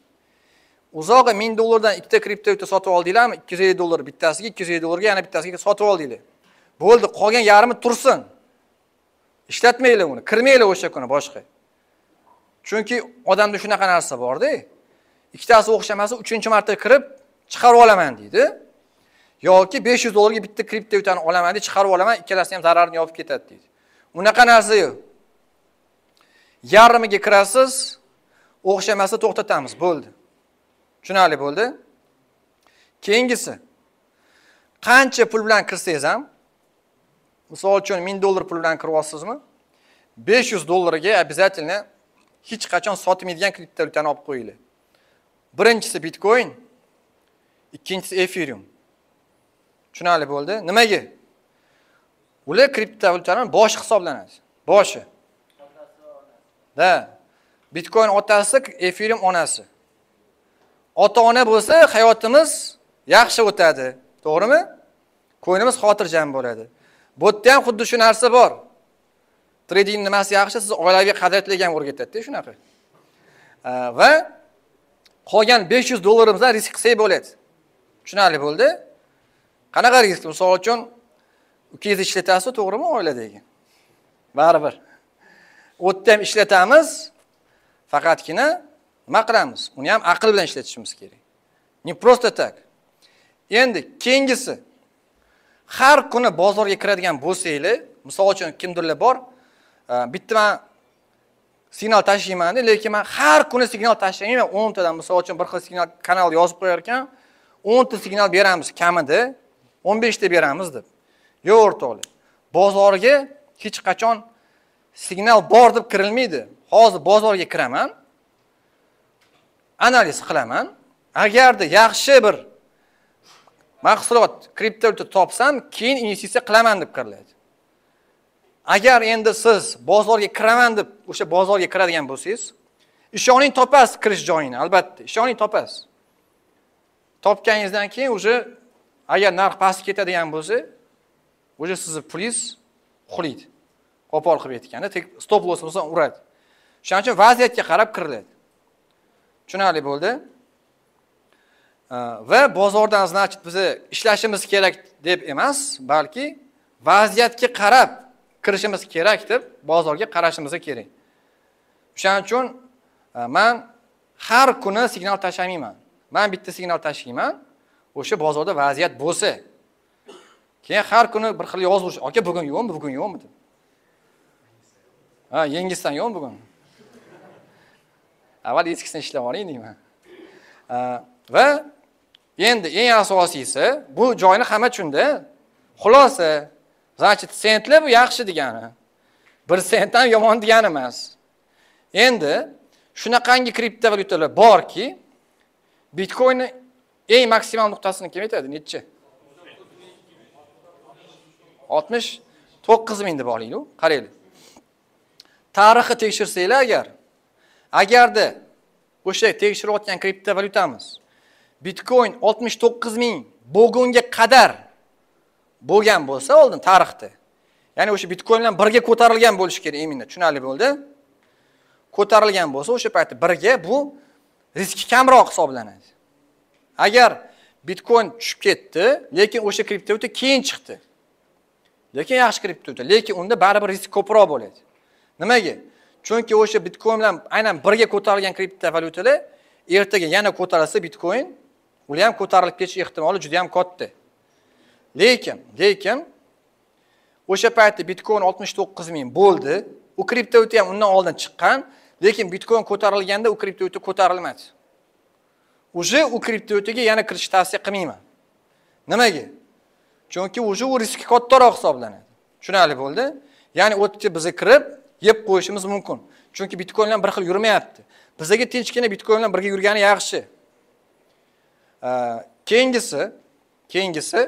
uzog'i ming dollardan ikkita kriptovalyuta sotib oldinglarmi? ikki yuz ellik dollar bittasiga, ikki yuz ellik dollarga yana bittasiga sotib oldinglar. Bo'ldi, qolgan yarmi tursin. Ishlatmaylar uni, kirmaylar o'sha kuni boshqa. Chunki odamda shunaqa narsa bor-da. Ikkitasi o'xshamasa, uchinchi marta kirib chiqarib olaman deydi. Yoki besh yuz dollarga bitta kriptovalyutani olaman deb chiqarib olaman, ikkalasini ham zararini yopib ketadi deydi. Unaqa narsa yo'q. Yarmiga kirasiz, o'xshamasa to'xtatamiz, bo'ldi. Tushunarli bo'ldi? Keyingisi. Qancha pul bilan kirsangiz ham, misol uchun ming dollar pul bilan kiryapsizmi? besh yuz dollarga обязательно hech qachon sotmaydigan kriptovalyutani olib qo'yinglar. Birinchisi Bitcoin, ikkinchisi Ethereum. Tushunarli bo'ldi? Nimaga? Ular kriptovalyutaning boshi hisoblanadi. Boshi. Da. Bitcoin otasi, Ethereum onasi. Ota-ona bo'lsa, hayotimiz yaxshi o'tadi. To'g'rimi? Ko'nglimiz xotirjam bo'ladi. Bu yerda ham xuddi shu narsa bor. Trading nimasi yaxshi, siz oilaviy qadriyatlarga o'rgatadi, shunaqa. Va qolgan besh yuz dollarimizdan risk qilsak bo'ladi. Tushunarli bo'ldi? Qanaqa risk? Misol uchun ukangiz ishlatasiz, to'g'rimi, oiladagi? Baribir. O'tda ham ishlatamiz, faqatgina nima qilamiz? Uni ham aql bilan ishlatishimiz kerak. Ne просто так. Endi keyingisi. Har kuni bozorga kiradigan bo'lsanglar, misol uchun kimdirlar bor, bitta men signal tashlayman, lekin men har kuni signal tashlayman, o'n tadan misol uchun bir xil signal kanal yozib qo'yar ekan, o'n ta signal beramiz kamida, o'n besh ta beramiz deb. Yo'q o'rtoqlar. Bozorga hech qachon signal bor deb kirilmaydi. Hozir bozorga kiraman, analiz qilaman. Agarda yaxshi bir mahsulot, kriptovalyuta topsam, keyin investitsiya qilaman deb kiriladi. Agar endi siz bozorga kiraman deb o'sha bozorga kiradigan bo'lsangiz, ishoning topasiz kirish joyini, albatta, ishoning topasiz. Topganingizdan keyin o'sha agar narx pastga ketadigan bo'lsa, o'sha sizni pulingiz uxlaydi. Qo'pol qilib aytganda, tek stop loss bo'lsa uradi. Shuning uchun vaziyatga qarab kiriladi. Tushunarli bo'ldi? Va bozordan значит biz ishlashimiz kerak deb emas, balki vaziyatga qarab kirishimiz kerak deb bozorga qarashimiz kerak. Shuning uchun men har kuni signal tashlamayman. Men bitta signal tashlayman. o'sha bozorda vaziyat bo'lsa, keyin har kuni bir xil yozish, aka bugun yo'qmi, bugun yo'qmi deb. Ha, yengisidan yo'qmi bugun? Avval eskisini ishlab oling deyman. Va endi eng asosiysi bu joyni hamma tushunda. Xulosa, значит, sentlar bu yaxshi degani. bir sent ham yomon degani emas. Endi shunaqangi kriptovalyutalar borki, Bitcoinni eng maksimal nuqtasini kim aytadi? Necha? oltmish to'qqiz ming deb oling-ku, qaranglar. Tarixni tekshirsanglar agar, agarda o'sha tekshirayotgan kriptovalyutamiz Bitcoin oltmish to'qqiz ming bo'lgunga qadar bo'lgan bo'lsa oldin tarixda, ya'ni o'sha Bitcoin bilan birga ko'tarilgan bo'lishi kerak, eminda, tushunarli bo'ldi? Ko'tarilgan bo'lsa, o'sha paytda birga bu riski kamroq hisoblanadi. Agar Bitcoin tushib ketdi, lekin o'sha kriptovalyuta keyin chiqdi. Lekin yaxshi kriptovalyuta, lekin unda baribir risk ko'proq bo'ladi. Nimaga? Chunki o'sha Bitcoin bilan aynan birga ko'tarilgan kriptovalyutalar ertaga yana ko'tarilsa Bitcoin, ular ham ko'tarilib ketish ehtimoli juda ham katta. Lekin, lekin o'sha paytda Bitcoin oltmish to'qqiz ming bo'ldi. U kriptovalyuta ham undan oldin chiqqan, lekin Bitcoin ko'tarilganda u kriptovalyuta ko'tarilmadi. Uje u kriptovalyutaga yana kirish tavsiya qilmayman. Nimaga? Chunki uje u riski kattaroq hisoblanadi. Tushunarli bo'ldi? Ya'ni o'tga bizga kirib, yeb qo'yishimiz mumkin. Chunki Bitcoin bilan bir xil yurmayapti. Bizga tinchgina Bitcoin bilan birga yurgani yaxshi. Keyingisi, keyingisi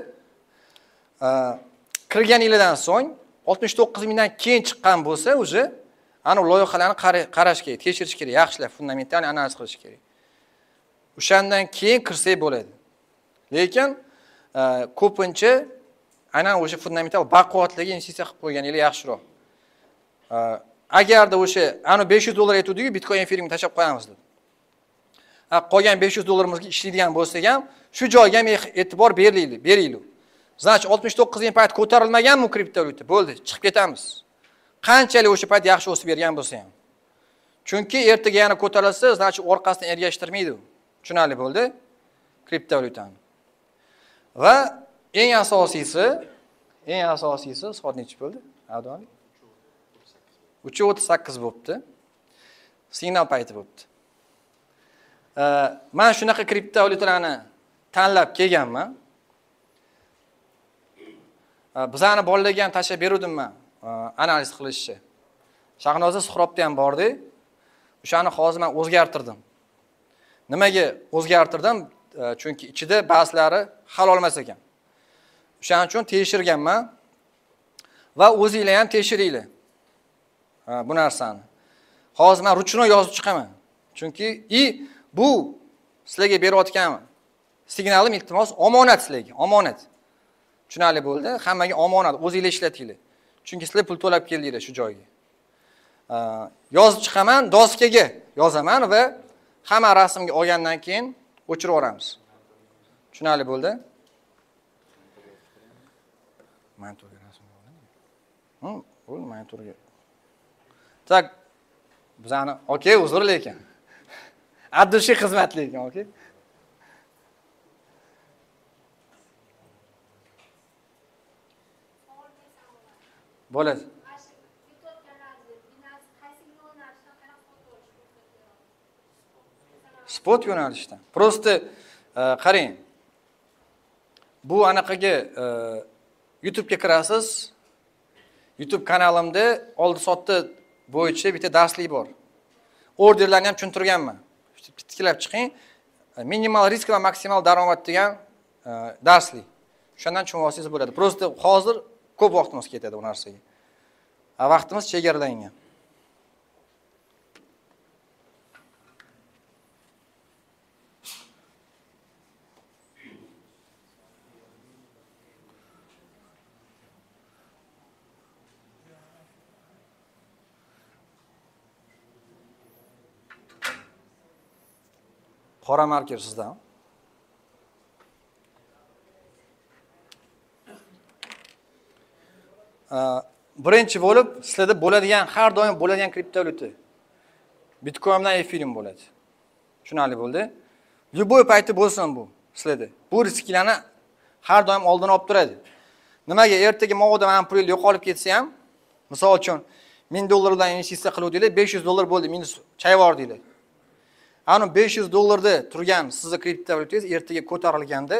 kirgan yildan so'ng oltmish to'qqiz mingdan keyin chiqqan bo'lsa, uje ana loyihalarni qarash kerak, tekshirish kerak, yaxshilab fundamental analiz qilish kerak. O'shandan keyin kirsak bo'ladi. Lekin ko'pincha aynan o'sha fundamental baquvvatligi investitsiya qilib qo'yganingiz yaxshiroq. Agarda o'sha ana besh yuz dollar aytuvdi-ku, Bitcoin Ethereum tashab qo'yamiz deb. Ha, qolgan besh yuz dollarimizga ishlaydigan bo'lsak ham, shu joyga ham e'tibor beraylik, beraylik. Значит, oltmish to'qqiz ming payt ko'tarilmaganmi kriptovalyuta? Bo'ldi, chiqib ketamiz. Qanchalik o'sha payt yaxshi o'sib bergan bo'lsa ham. Chunki ertaga yana ko'tarilsa, значит, orqasidan ergashtirmaydi u. Tushunarli bo'ldi? Kriptovalyutani. Va eng asosiysi, eng asosiysi soat necha bo'ldi? Avdoni? uch o'ttiz sakkiz bo'libdi. Signal payti bo'libdi. Men shunaqa kriptovalyutalarni tanlab kelganman. Bizani bolalarga ham tashab berdim men analiz qilishni. Shahnoza Suhrobda ham bordi. O'shani hozir men o'zgartirdim. Nimaga o'zgartirdim? Chunki ichida ba'zilari hal olmas ekan. O'shaning uchun tekshirganman va o'zingizlar ham tekshiringlar. Bu narsani. Hozir men ruchno yozib chiqaman. Chunki i bu sizlarga berayotgan signalim iltimos omonat sizlarga, omonat. Tushunarli bo'ldi? Hammaga omonat, o'zingizlar ishlatinglar. Chunki sizlar pul to'lab keldinglar shu joyga. Yozib chiqaman, doskaga yozaman va hamma rasmga olgandan keyin o'chirib yuboramiz. Tushunarli bo'ldi? Monitorga rasm oling. Hm, bo'ldi, monitorga. Tak, bizani, okey, uzr lekin. Addushi xizmat lekin, okey. Bo'ladi. Spot yo'nalishdan. Prosta qarang. Bu anaqaga YouTube ga kirasiz. YouTube kanalimda oldi-sotdi bo'yicha bitta darslik bor. Orderlarni ham tushuntirganman. Bitkilab chiqing. Minimal risk va maksimal daromad degan darslik. Shundan tushunib olsangiz bo'ladi. Prosta hozir ko'p vaqtimiz ketadi bu narsaga. Vaqtimiz chegaralangan. Qora marker sizda. Birinchi bo'lib, sizlarda bo'ladigan, har doim bo'ladigan kriptovalyuta Bitcoin bilan Ethereum bo'ladi. Tushunarli bo'ldi? Любой payti bo'lsin bu. sizlarda. Bu risklarni har doim oldini olib turadi. Nimaga ertaga mo'g'ida mana pul yo'qolib ketsa ham, misol uchun ming dollardan investitsiya qiluvdinglar, besh yuz dollar bo'ldi, minus chayvordinglar. Ana besh yuz dollarda turgan sizning kriptovalyutangiz ertaga ko'tarilganda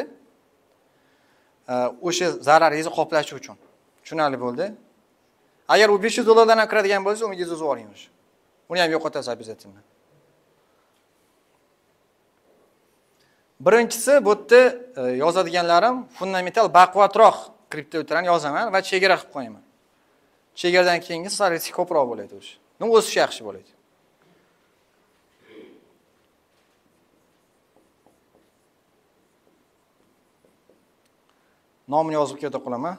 o'sha zararingizni qoplash uchun. Tushunarli bo'ldi? Agar u besh yuz dollardan ham kiradigan bo'lsa, umidingizni uzib oling. Buni ham yo'qotasiz обязательно. Birinchisi bu yerda yozadiganlarim fundamental baquvvatroq kriptovalyutalarni yozaman va chegara qilib qo'yaman. Chegaradan keyingi sal risk ko'proq bo'ladi o'sha. Nima o'sishi yaxshi bo'ladi. Nomini yozib keta qolaman.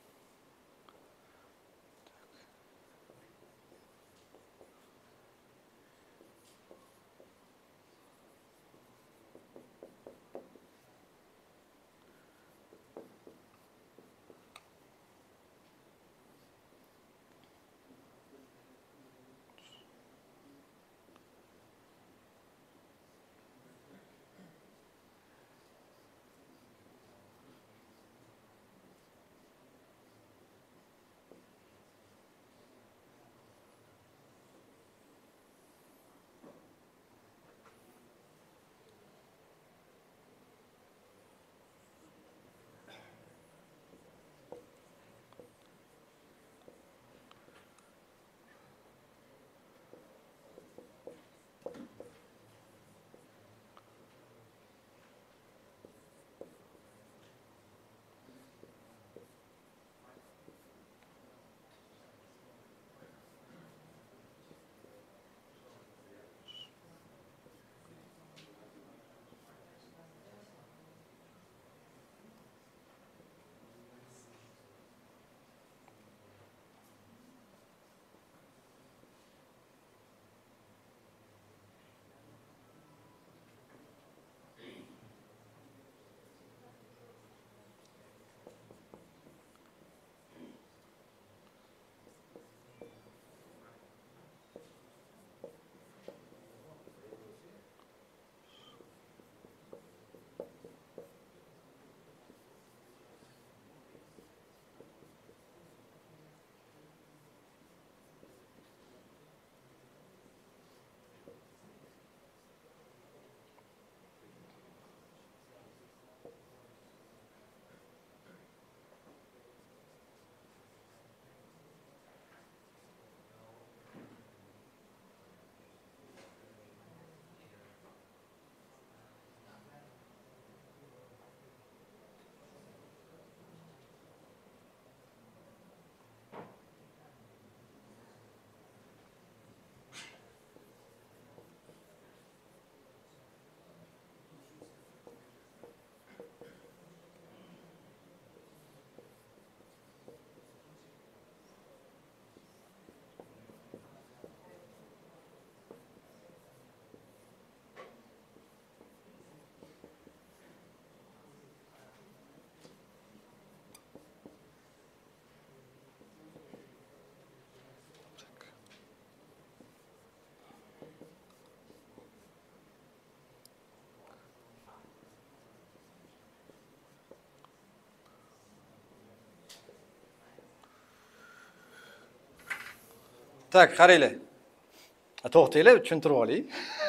Tak, qaranglar. To'xtanglar, tushuntirib olay.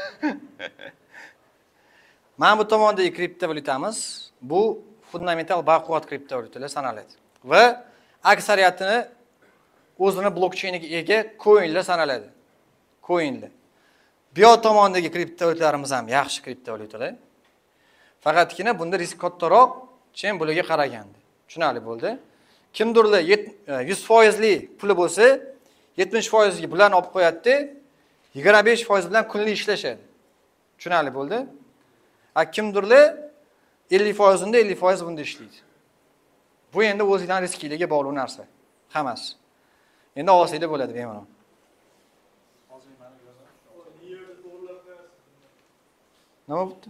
Mana bu tomondagi kriptovalyutamiz bu fundamental baquvvat kriptovalyutalar sanaladi. Va aksariyatini o'zini blokcheyniga ega coinlar sanaladi. Coinlar. Bu yoq tomondagi kriptovalyutalarimiz ham yaxshi kriptovalyutalar. Faqatgina bunda risk kattaroq, chen bularga qaraganda. Tushunarli bo'ldi. Kimdirlar yuz foizli puli bo'lsa, yetmish foiz bilan olib qo'yadi, yigirma besh foiz bilan kunlik ishlashadi. Tushunarli bo'ldi? A kimdirlar ellik foiz unda ellik foiz bunda ishlaydi. Bu endi o'zidan riskligiga bog'liq narsa. Hammasi. Endi olsanglar bo'ladi bemalol. Nima bo'ldi?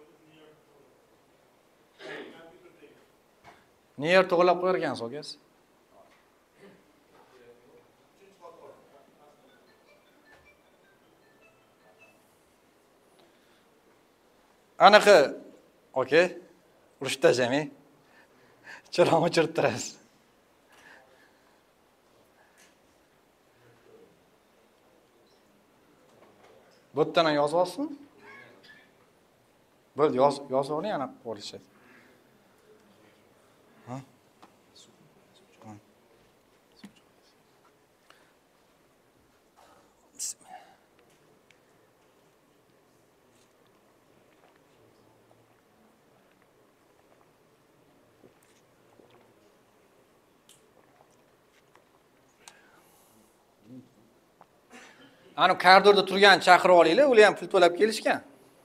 Niyer to'g'rilab qo'yarkansiz, o'g'az? Anaqa, okey. Urushda jami. Chiroq o'chirib turasiz. Bu yerdan yozib olsin. Bo'ldi, yoz yozib oling, ana qolishadi. Ha? Ana koridorda turgan chaqirib olinglar, ular ham pul to'lab kelishgan.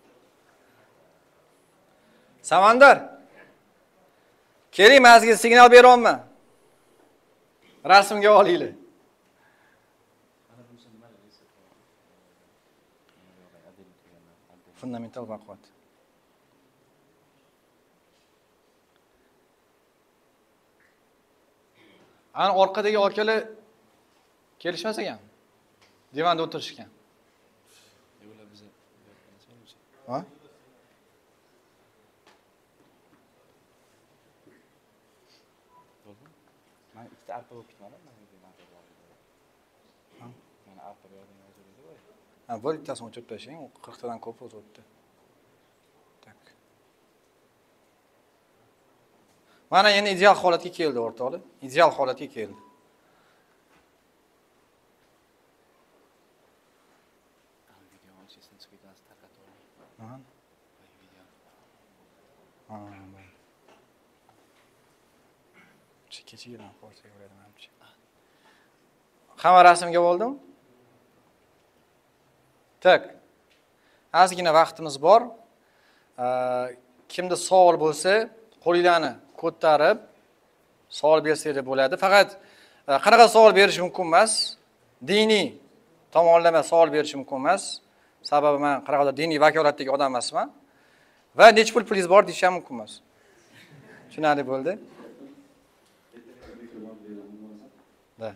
Samandar. Keling, mazga signal beryapman. Rasmga olinglar. Fundamental baquvvat. Ana orqadagi akalar kelishmas ekan. Divanda o'tirishgan. Ular bizni Ha? men ikkita arpa olib ketmadim, men mana mana arpa yo'qdan yozildi voy. Ha, bir ikkitasini o'chirib tashlang, u qirq tadan ko'p o'tibdi. Tak. Mana endi ideal holatga keldi o'rtoqlar. Ideal holatga keldi. Ha. Ha, bo'ldi. Kechigidan qo'ysak bo'ladi menimcha. Hamma rasmga bo'ldim? Tak. Ozgina vaqtimiz bor. Kimda savol bo'lsa, qo'linglarni ko'tarib savol bersanglar bo'ladi. Faqat qanaqa savol berish mumkin emas? Diniy tomonlama savol berish mumkin emas. Sababi men qanaqadir diniy vakolatdagi odam emasman. Va nech pul pulingiz bor deyish ham mumkin emas. Tushunarli bo'ldi? Da.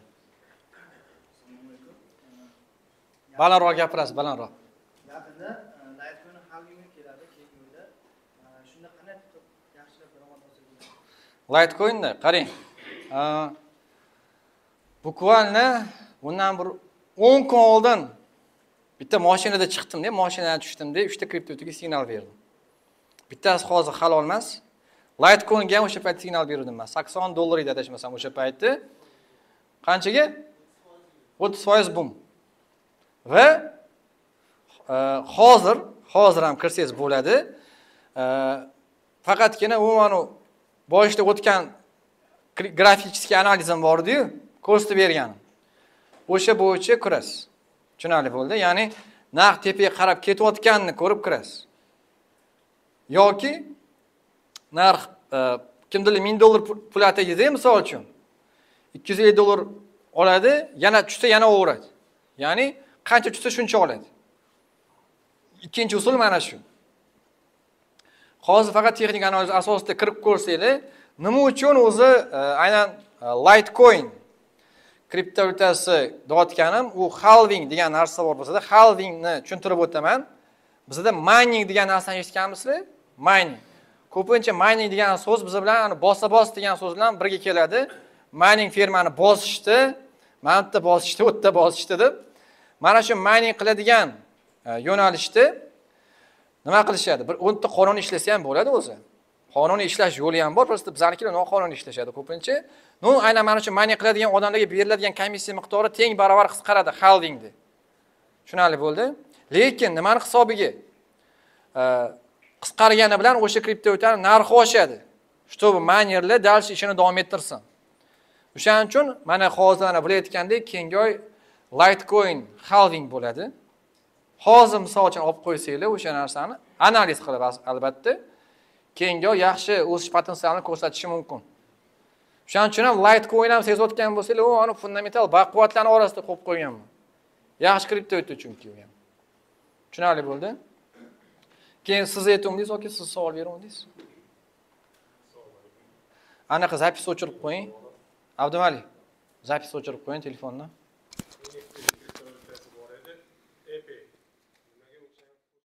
Balandroq gapirasiz, balandroq. Yaqinda Litecoin halvingga keladi, keyingi oyda. Shunda qanday tutib yaxshilab daromad olsa bo'ladi? Litecoin'da qarang. Bukvalni bundan bir o'n kun oldin bitta mashinada chiqdim-da, mashinadan tushdim-da, uchta kriptovalyutaga signal berdim. Bittasi hozir halol emas. Litecoin'ga ham o'sha payt signal berdim men. sakson dollar edi adashmasam o'sha paytda. Qanchaga? o'ttiz foiz bum. Va hozir, hozir ham kirsangiz bo'ladi. Faqatgina umuman boshida o'tgan grafik analizim bor-ku, ko'rsatib berganim. O'sha bo'yicha kirasiz. Tushunarli bo'ldi? Ya'ni narx tepaga qarab ketayotganini ko'rib kirasiz. Yoki narx kimdirlar ming dollar pul ataydi, misol uchun ikki yuz ellik dollar oladi, yana tushsa yana o'radi. Ya'ni qancha tushsa shuncha oladi. Ikkinchi usul mana shu. Hozir faqat texnik analiz asosida kirib ko'rsanglar, nima uchun o'zi aynan Litecoin kriptovalyutasi deyotganim, u halving degan narsa bor bo'lsa-da, halvingni tushuntirib o'taman. Bizda mining degan narsani eshitganmisizlar? Mining. Ko'pincha mining degan so'z biz bilan bosa-bos degan so'z bilan birga keladi. Mining firmani bosishdi, mana bitta bosishdi, u yerda bosishdi deb. Mana shu mining qiladigan yo'nalishda nima qilishadi? Bir o'nta qonuniy ishlasa ham bo'ladi o'zi. Qonuniy ishlash yo'li ham bor, просто bizlarnikilar noqonuniy ishlashadi ko'pincha. No, aynan mana shu mining qiladigan odamlarga beriladigan komissiya miqdori teng barobar qisqaradi halvingda. Tushunarli bo'ldi? Lekin nimani hisobiga? Qisqargani bilan o'sha kriptovalyutaning narxi oshadi. Чтобы minerlar dальше ishini davom ettirsin. O'shaning uchun mana hozir ana bilayotgandek keyingi oy Litecoin halving bo'ladi. Hozir misol uchun olib qo'ysanglar o'sha narsani analiz qilib albatta keyingi oy yaxshi o'sish potensialini ko'rsatishi mumkin. Shuning uchun ham Litecoin ham sezayotgan bo'lsangiz, u uni fundamental baquvvatlarning orasida qo'yib qo'yganman. Yaxshi kriptovalyuta chunki u ham. Tushunarli bo'ldi? Keyin siz aytdingiz yoki siz savol berdingiz? Anaqa zapis o'chirib qo'ying. Abdumali, zapis o'chirib qo'ying telefondan.